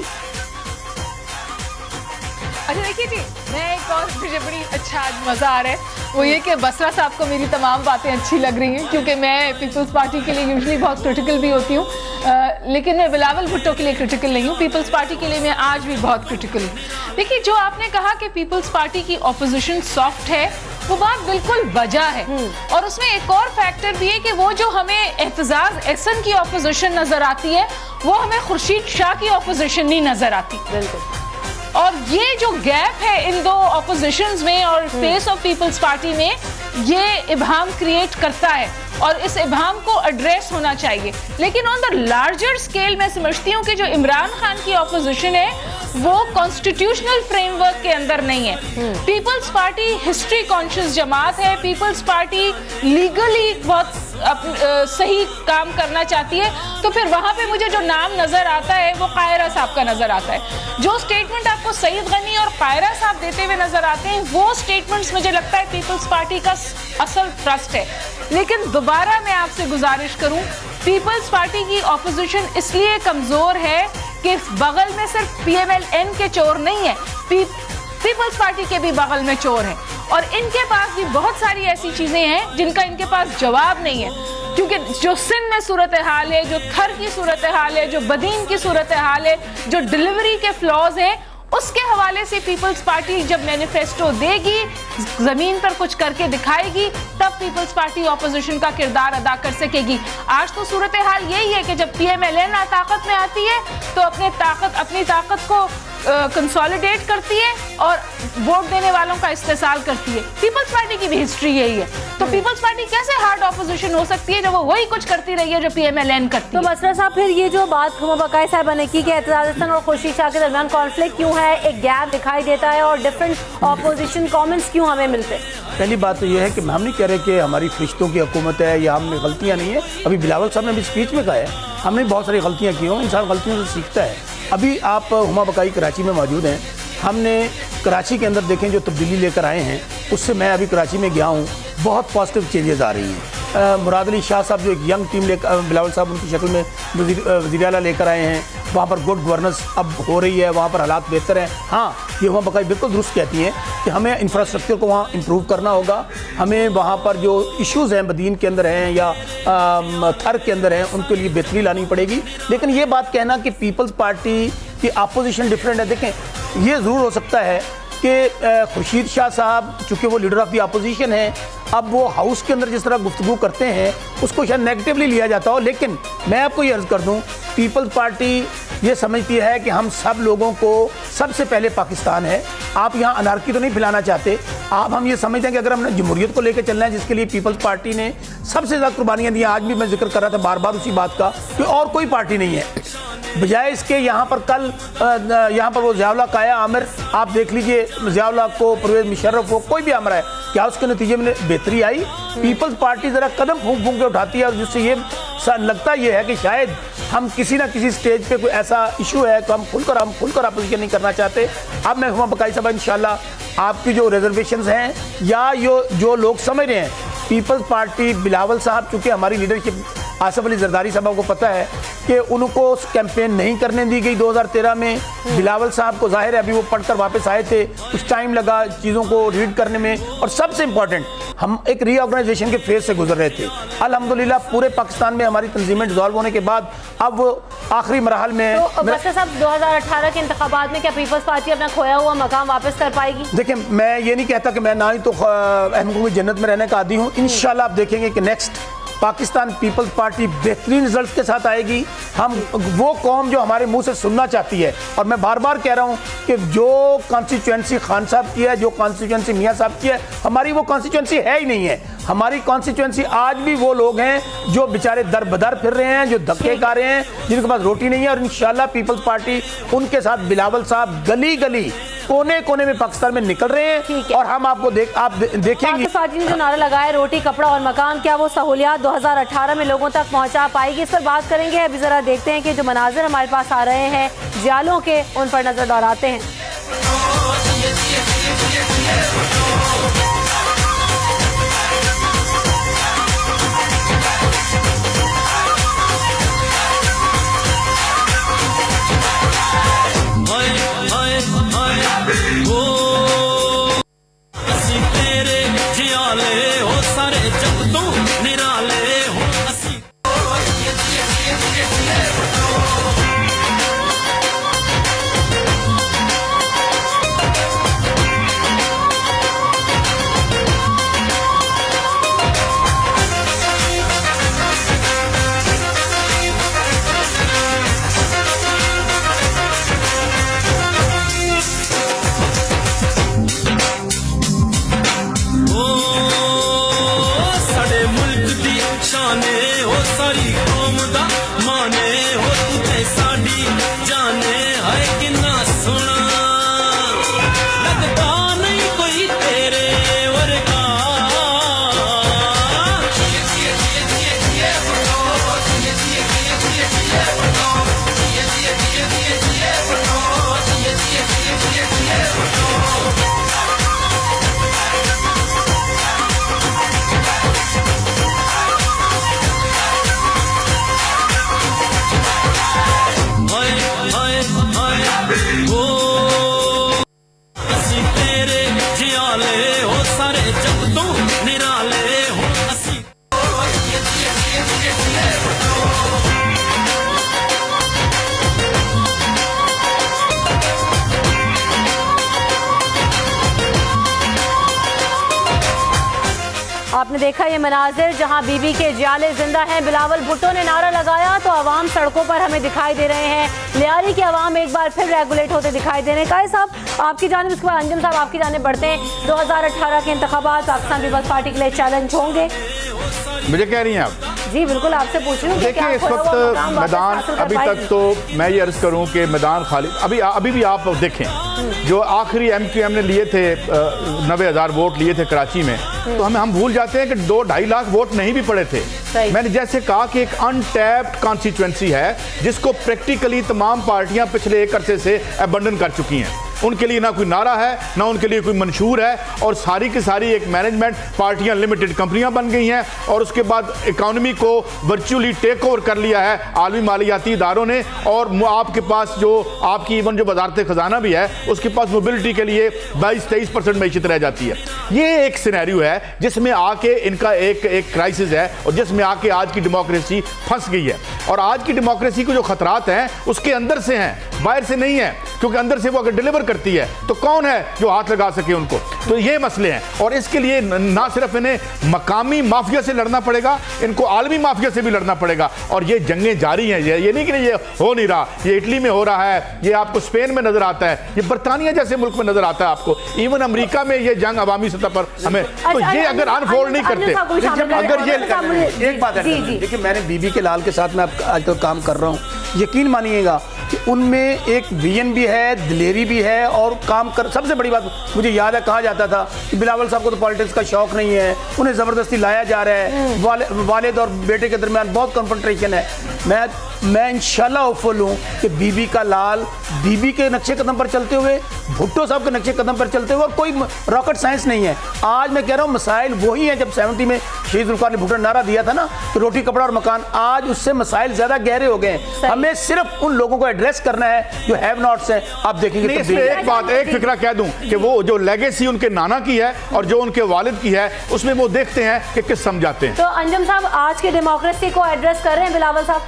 अच्छा देखिए जी, मैं एक और मुझे बड़ी अच्छा मज़ा आ रहा है, वो ये कि बसरा साहब को मेरी तमाम बातें अच्छी लग रही हैं, क्योंकि मैं पीपल्स पार्टी के लिए यूजुअली बहुत क्रिटिकल भी होती हूँ, लेकिन मैं बिलावल भुट्टो के लिए क्रिटिकल नहीं हूँ। पीपल्स पार्टी के लिए मैं आज भी बहुत क्रिटिकल हूँ। देखिए, जो आपने कहा कि पीपल्स पार्टी की ऑपोजिशन सॉफ्ट है, वो बात बिल्कुल वजह है। और उसमें एक और फैक्टर भी है कि वो जो हमें एहतजाज एहसन की ऑपोजिशन नजर आती है, वो हमें खुर्शीद शाह की ऑपोजिशन नहीं नजर आती। बिल्कुल। और ये जो गैप है इन दो ऑपोजिशंस में और फेस ऑफ पीपल्स पार्टी में, ये इबहम क्रिएट करता है और इस इबहम को एड्रेस होना चाहिए। लेकिन ऑन द लार्जर स्केल मैं समझती हूँ कि जो इमरान खान की ऑपोजिशन है वो कॉन्स्टिट्यूशनल फ्रेमवर्क के अंदर नहीं है। पीपल्स पार्टी हिस्ट्री कॉन्शियस जमात है, पीपल्स पार्टी लीगली बहुत सही काम करना चाहती है। तो फिर वहां पे मुझे जो नाम नजर आता है वो कायरा साहब का नजर आता है। जो स्टेटमेंट आपको सईद गनी और कायरा साहब देते हुए नजर आते हैं, वो स्टेटमेंट्स मुझे लगता है पीपल्स पार्टी का असल ट्रस्ट है। लेकिन दोबारा मैं आपसे गुजारिश करूं, पीपल्स पार्टी की ऑपोजिशन इसलिए कमजोर है कि बगल में सिर्फ पीएमएलएन के चोर नहीं है, पीपल्स पार्टी के भी बगल में चोर है और इनके पास भी बहुत सारी ऐसी चीजें हैं जिनका इनके पास जवाब नहीं है। क्योंकि जो सिंध में सूरत हाल है, जो थर की सूरत हाल है, जो बदीन की सूरत हाल है, जो डिलीवरी के फ्लॉज हैं, उसके हवाले से पीपल्स पार्टी जब मैनिफेस्टो देगी, जमीन पर कुछ करके दिखाएगी, तब पीपल्स पार्टी ऑपोजिशन का किरदार अदा कर सकेगी। आज तो सूरत हाल यही है कि जब पीएमएलएन ताकत में आती है तो अपनी ताकत को कंसोलिडेट करती है और वोट देने वालों का इस्तेसाल करती है। पीपल्स पार्टी की भी हिस्ट्री यही है। तो पीपल्स पार्टी कैसे हार्ड ऑपोजिशन हो सकती है जब वो वही कुछ करती रही है जो PMLN करती है? तो बसरा साहब, फिर ये जो बात हुमा बकाई साहब ने की कि एतजाज हसन और खुर्शीद शाह के दरमियान कॉन्फ्लिक्ट क्यों है, एक गैप दिखाई देता है और डिफरेंट ऑपोजिशन कमेंट्स क्यों हमें मिलते हैं? पहली बात तो ये है कि हम नहीं कह रहे कि हमारी फरिश्तों की हुकूमत है या हम में गलतियाँ नहीं है। अभी बिलावल साहब ने भी स्पीच में कहा है हमने बहुत सारी गलतियाँ की हों, इंसान गलतियों से सीखता है। अभी आप हुमा बकाई कराची में मौजूद हैं, हमने कराची के अंदर देखें जो तब्दीली लेकर आए हैं, उससे मैं अभी कराची में गया हूँ, बहुत पॉजिटिव चेंजेस आ रही हैं। मुराद अली शाह साहब जो एक यंग टीम लेकर बिलावल साहब उनकी शक्ल में वज़ीर आला लेकर आए हैं, वहाँ पर गुड गवर्नेंस अब हो रही है, वहाँ पर हालात बेहतर हैं। हाँ, ये हुमा बकाई बिल्कुल दुरुस्त कहती हैं कि हमें इंफ्रास्ट्रक्चर को वहाँ इम्प्रूव करना होगा, हमें वहाँ पर जो इश्यूज़ हैं बदीन के अंदर हैं या थर के अंदर हैं उनके लिए बेहतरी लानी पड़ेगी। लेकिन ये बात कहना कि पीपल्स पार्टी की अपोजिशन डिफरेंट है, देखें ये ज़रूर हो सकता है कि खुर्शीद शाह साहब चूँकि वो लीडर ऑफ द अपोजिशन है, अब वो हाउस के अंदर जिस तरह गुफ्तगू करते हैं उसको शायद नेगेटिवली लिया जाता हो, लेकिन मैं आपको ये अर्ज़ कर दूं पीपल्स पार्टी ये समझती है कि हम सब लोगों को सबसे पहले पाकिस्तान है। आप यहाँ अनारकी तो नहीं फैलाना चाहते, हम ये समझते हैं कि अगर हमने जमहूरियत को लेकर चलना है जिसके लिए पीपल्स पार्टी ने सबसे ज़्यादा कुर्बानियाँ दी। आज भी मैं जिक्र कर रहा था बार बार उसी बात का कि और कोई पार्टी नहीं है बजाय इसके। यहाँ पर कल यहाँ पर वो ज़ियाउल्लाह काया आमिर, आप देख लीजिए ज़ियाउल्लाह को, परवेज़ मुशर्रफ हो, कोई भी आमिर है, क्या उसके नतीजे में बेहतरी आई? पीपल्स पार्टी ज़रा कदम फूंक फूंक के उठाती है और जिससे ये लगता ये है कि शायद हम किसी ना किसी स्टेज पे कोई ऐसा इशू है तो हम खुलकर अपोजिशन नहीं करना चाहते। अब मैं हुमा बकाई साहब इंशाल्लाह आपकी जो रिजर्वेशंस हैं या जो लोग समझ रहे हैं पीपल्स पार्टी बिलावल साहब, चूँकि हमारी लीडरशिप आसिफ अली जरदारी साहब को पता है कि उनको कैंपेन नहीं करने दी गई 2013 में। बिलावल साहब को जाहिर है अभी वो पढ़कर वापस आए थे, कुछ टाइम लगा चीज़ों को रीड करने में, और सबसे इम्पॉर्टेंट हम एक रीऑर्गेनाइजेशन के फेज से गुजर रहे थे। अल्हम्दुलिल्लाह पूरे पाकिस्तान में हमारी तंजीमें डिसॉल्व होने के बाद अब आखिरी मरहल में। तो बसरा साहब 2018 के इंतखाबात में क्या पीपल्स पार्टी अपना खोया हुआ मकाम वापस कर पाएगी? देखिए मैं ये नहीं कहता कि मैं ना ही तो अहमद जन्नत में रहने का आदी हूँ। इंशाल्लाह आप देखेंगे कि नेक्स्ट पाकिस्तान पीपल्स पार्टी बेहतरीन रिजल्ट के साथ आएगी। हम वो कौम जो हमारे मुंह से सुनना चाहती है, और मैं बार बार कह रहा हूं कि जो कॉन्स्टिट्यूएंसी खान साहब की है, जो कॉन्स्टिट्यूएंसी मियां साहब की है, हमारी वो कॉन्स्टिट्यूएंसी है ही नहीं है। हमारी कॉन्स्टिट्यूएंसी आज भी वो लोग हैं जो बेचारे दर बदर फिर रहे हैं, जो धक्के खा रहे हैं, जिनके पास रोटी नहीं है, और इंशाल्लाह पीपल्स पार्टी उनके साथ बिलावल साहब गली गली कोने कोने में पाकिस्तान में निकल रहे हैं। और हम आपको देखेंगे पार्टी ने जो नारा लगाया रोटी कपड़ा और मकान, क्या वो सहूलियात 2018 में लोगों तक पहुंचा पाएगी? इस पर बात करेंगे। अभी जरा देखते हैं कि जो मनाजिर हमारे पास आ रहे हैं जालों के, उन पर नजर दौड़ाते हैं। आपने देखा ये मनाजिर जहां बीबी के जियाले जिंदा हैं। बिलावल भुट्टो ने नारा लगाया तो अवाम सड़कों पर हमें दिखाई दे रहे हैं। लियारी के अवाम एक बार फिर रेगुलेट होते दिखाई दे रहे हैं। कायद साहब आपकी जानिब, इसके बाद अंजुम साहब आपकी जानिब बढ़ते हैं। 2018 के इंतखाबात पाकिस्तान पीपल्स पार्टी के लिए चैलेंज होंगे, मुझे कह रही हैं आप? जी बिल्कुल, आपसे पूछ रही हूँ। देखिए इस वक्त मैदान अभी तक तो मैं ये अर्ज करूं कि मैदान खाली अभी भी आप देखें जो आखिरी MQM ने लिए थे 90,000 वोट लिए थे कराची में, तो हम भूल जाते हैं कि 2-2.5 लाख वोट नहीं भी पड़े थे। मैंने जैसे कहा कि एक अनटैप्ड कॉन्स्टिट्यूएंसी है जिसको प्रैक्टिकली तमाम पार्टियां पिछले एक अरसे से अबंडन कर चुकी हैं। उनके लिए ना कोई नारा है, ना उनके लिए कोई मंशूर है, और सारी की सारी एक मैनेजमेंट पार्टियां लिमिटेड कंपनियां बन गई हैं, और उसके बाद इकोनॉमी को वर्चुअली टेक ओवर कर लिया है आलमी मालियाती इदारों ने। और आपके पास जो आपकी इवन जो वजारत खजाना भी है उसके पास मोबिलिटी के लिए 22-23% मैशियत रह जाती है। ये एक सिनेरियो है जिसमें आके इनका एक क्राइसिस है और जिसमें आके आज की डेमोक्रेसी फंस गई है। और आज की डेमोक्रेसी को जो खतरात हैं उसके अंदर से हैं, बाहर से नहीं है, क्योंकि अंदर से वो अगर डिलीवर करती है तो कौन है जो हाथ लगा सके उनको। तो ये मसले हैं और इसके लिए ना सिर्फ इन्हें मकामी माफिया से लड़ना पड़ेगा, इनको आलमी माफिया से भी लड़ना पड़ेगा। और ये जंगें जारी हैं, ये नहीं कि ये हो नहीं रहा, ये इटली में हो रहा है, ये आपको स्पेन में नजर आता है, ये बरतानिया जैसे मुल्क में नजर आता है आपको, इवन अमेरिका में ये जंग अवामी सतह पर हमें। तो ये अगर अनफोल्ड नहीं करते, अगर ये एक बात है, देखिए मैंने बीबी के लाल के साथ में आजकल काम कर रहा हूँ, यकीन मानिएगा कि उनमें एक विजन भी है, दिलेरी भी है और काम कर। सबसे बड़ी बात मुझे याद है, कहा जाता था कि बिलावल साहब को तो पॉलिटिक्स का शौक नहीं है, उन्हें ज़बरदस्ती लाया जा रहा है, वालिद और बेटे के दरमियान बहुत कन्फ्रंटेशन है। मैं इंशाल्लाह होपफुल हूँ कि बीबी का लाल बीबी के नक्शे कदम पर चलते हुए, भुट्टो साहब के नक्शे कदम पर चलते हुए, और कोई रॉकेट साइंस नहीं है। आज मैं कह रहा हूँ मसाइल वही हैं जब 70 में शहीद जुल्फ़िकार अली भुट्टो ने नारा दिया था ना कि रोटी कपड़ा और मकान, आज उससे मसाइल ज़्यादा गहरे हो गए हैं। हमें सिर्फ उन लोगों को एड्रेस करना है जो हैव नॉट्स हैं। आप देखेंगे एक फिक्रा कह दूं कि वो जो लेगेसी उनके नाना की है और जो उनके वालिद की है उसमें वो देखते हैं कि किस समझाते हैं। तो अंजुम साहब आज की डेमोक्रेसी को एड्रेस कर रहे हैं बिलावल साहब?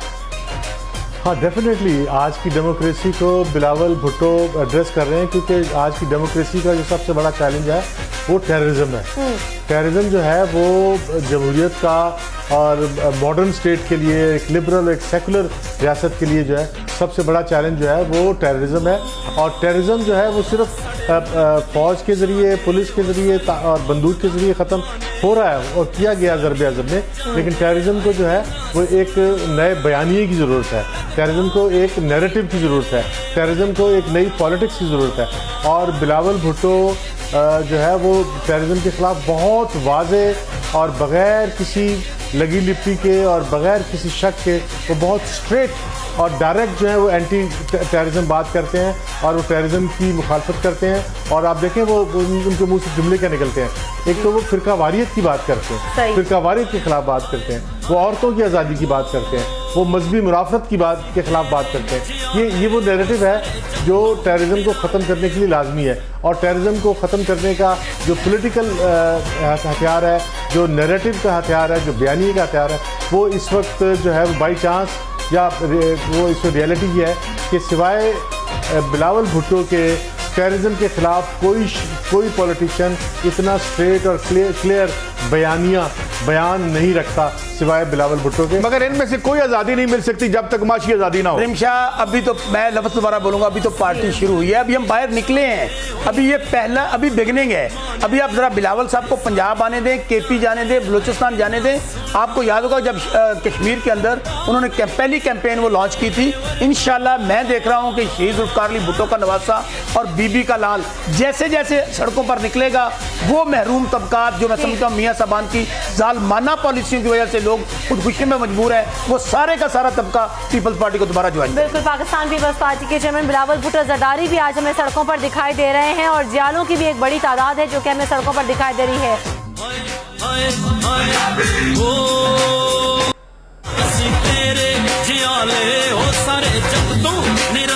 हाँ डेफिनेटली आज की डेमोक्रेसी को बिलावल भुट्टो एड्रेस कर रहे हैं, क्योंकि आज की डेमोक्रेसी का जो सबसे बड़ा चैलेंज है वो टेररिज्म है। टेररिज्म जो है वो जमहूरियत का और मॉडर्न स्टेट के लिए, एक लिबरल एक सेकुलर रियासत के लिए जो है सबसे बड़ा चैलेंज जो है वो टेररिज्म है। और टेररिज्म जो है वो सिर्फ फौज के ज़रिए, पुलिस के ज़रिए और बंदूक के ज़रिए ख़त्म हो रहा है और किया गया ज़रबे अज़ब में, लेकिन टेररिज्म को जो है वो एक नए बयानिए की ज़रूरत है, टेररिज्म को एक नैरेटिव की ज़रूरत है, टेररिज्म को एक नई पॉलिटिक्स की ज़रूरत है। और बिलावल भुट्टो जो है वो टेररिज्म के ख़िलाफ़ बहुत वाज़े और बग़ैर किसी लगी लिपटी के और बग़ैर किसी शक के वो बहुत स्ट्रेट और डायरेक्ट जो है वो एंटी टेररिज्म बात करते हैं और वो टेररिज्म की मुखालफत करते हैं। और आप देखें वो उनके मुंह से जुमले क्या निकलते हैं, एक तो वो फ़िरका वारियत की बात करते हैं, फ़िरका वारियत के ख़िलाफ़ बात करते हैं, वो औरतों की आज़ादी की बात करते हैं, वो मजहबी मुराफत की बात के ख़िलाफ़ बात करते हैं। ये वो नैरेटिव है जो टेररिज्म को ख़त्म करने के लिए लाजमी है। और टेररिज्म को ख़त्म करने का जो पॉलिटिकल हथियार है, जो नैरेटिव का हथियार है, जो बयानी का हथियार है, वो इस वक्त जो है बाई चांस या वो इस रियलिटी ये है कि सिवाय बिलावल भुट्टो के टेररिज्म के ख़िलाफ़ कोई पॉलिटिशियन इतना स्ट्रेट और क्लियर बयान नहीं रखता सिवाय बिलावल भुट्टो के। मगर इनमें से कोई आज़ादी नहीं मिल सकती जब तक माशी आज़ादी ना हो। रिमशा अभी तो मैं लफ्ज़ दोबारा बोलूँगा, अभी तो पार्टी शुरू हुई है, अभी हम बाहर निकले हैं, अभी ये पहला अभी बिगनिंग है। अभी आप ज़रा बिलावल साहब को पंजाब आने दें, KP जाने दें, बलूचिस्तान जाने दें। आपको याद होगा जब कश्मीर के अंदर उन्होंने पहली कैंपेन वो लॉन्च की थी। इंशाल्लाह मैं देख रहा हूँ कि शहीद जुल्फ़िकार अली भुट्टो का नवासा और बीबी का लाल जैसे जैसे सड़कों पर निकलेगा, वो महरूम तबकात जो मैं समझता हूँ मियाँ साहबान की जालमाना पॉलिसियों की वजह से लोग खुदकुशी में मजबूर है, वो सारे का सारा तबका पीपल्स पार्टी को दोबारा ज्वाइन। बिल्कुल, पाकिस्तान पीपल्स पार्टी के चेयरमैन बिलावल भुट्टो ज़रदारी भी आज हमें सड़कों पर दिखाई दे रहे हैं और जियालों की भी एक बड़ी तादाद है जो कि हमें सड़कों पर दिखाई दे रही है। तेरे जियाले हो सारे जब तू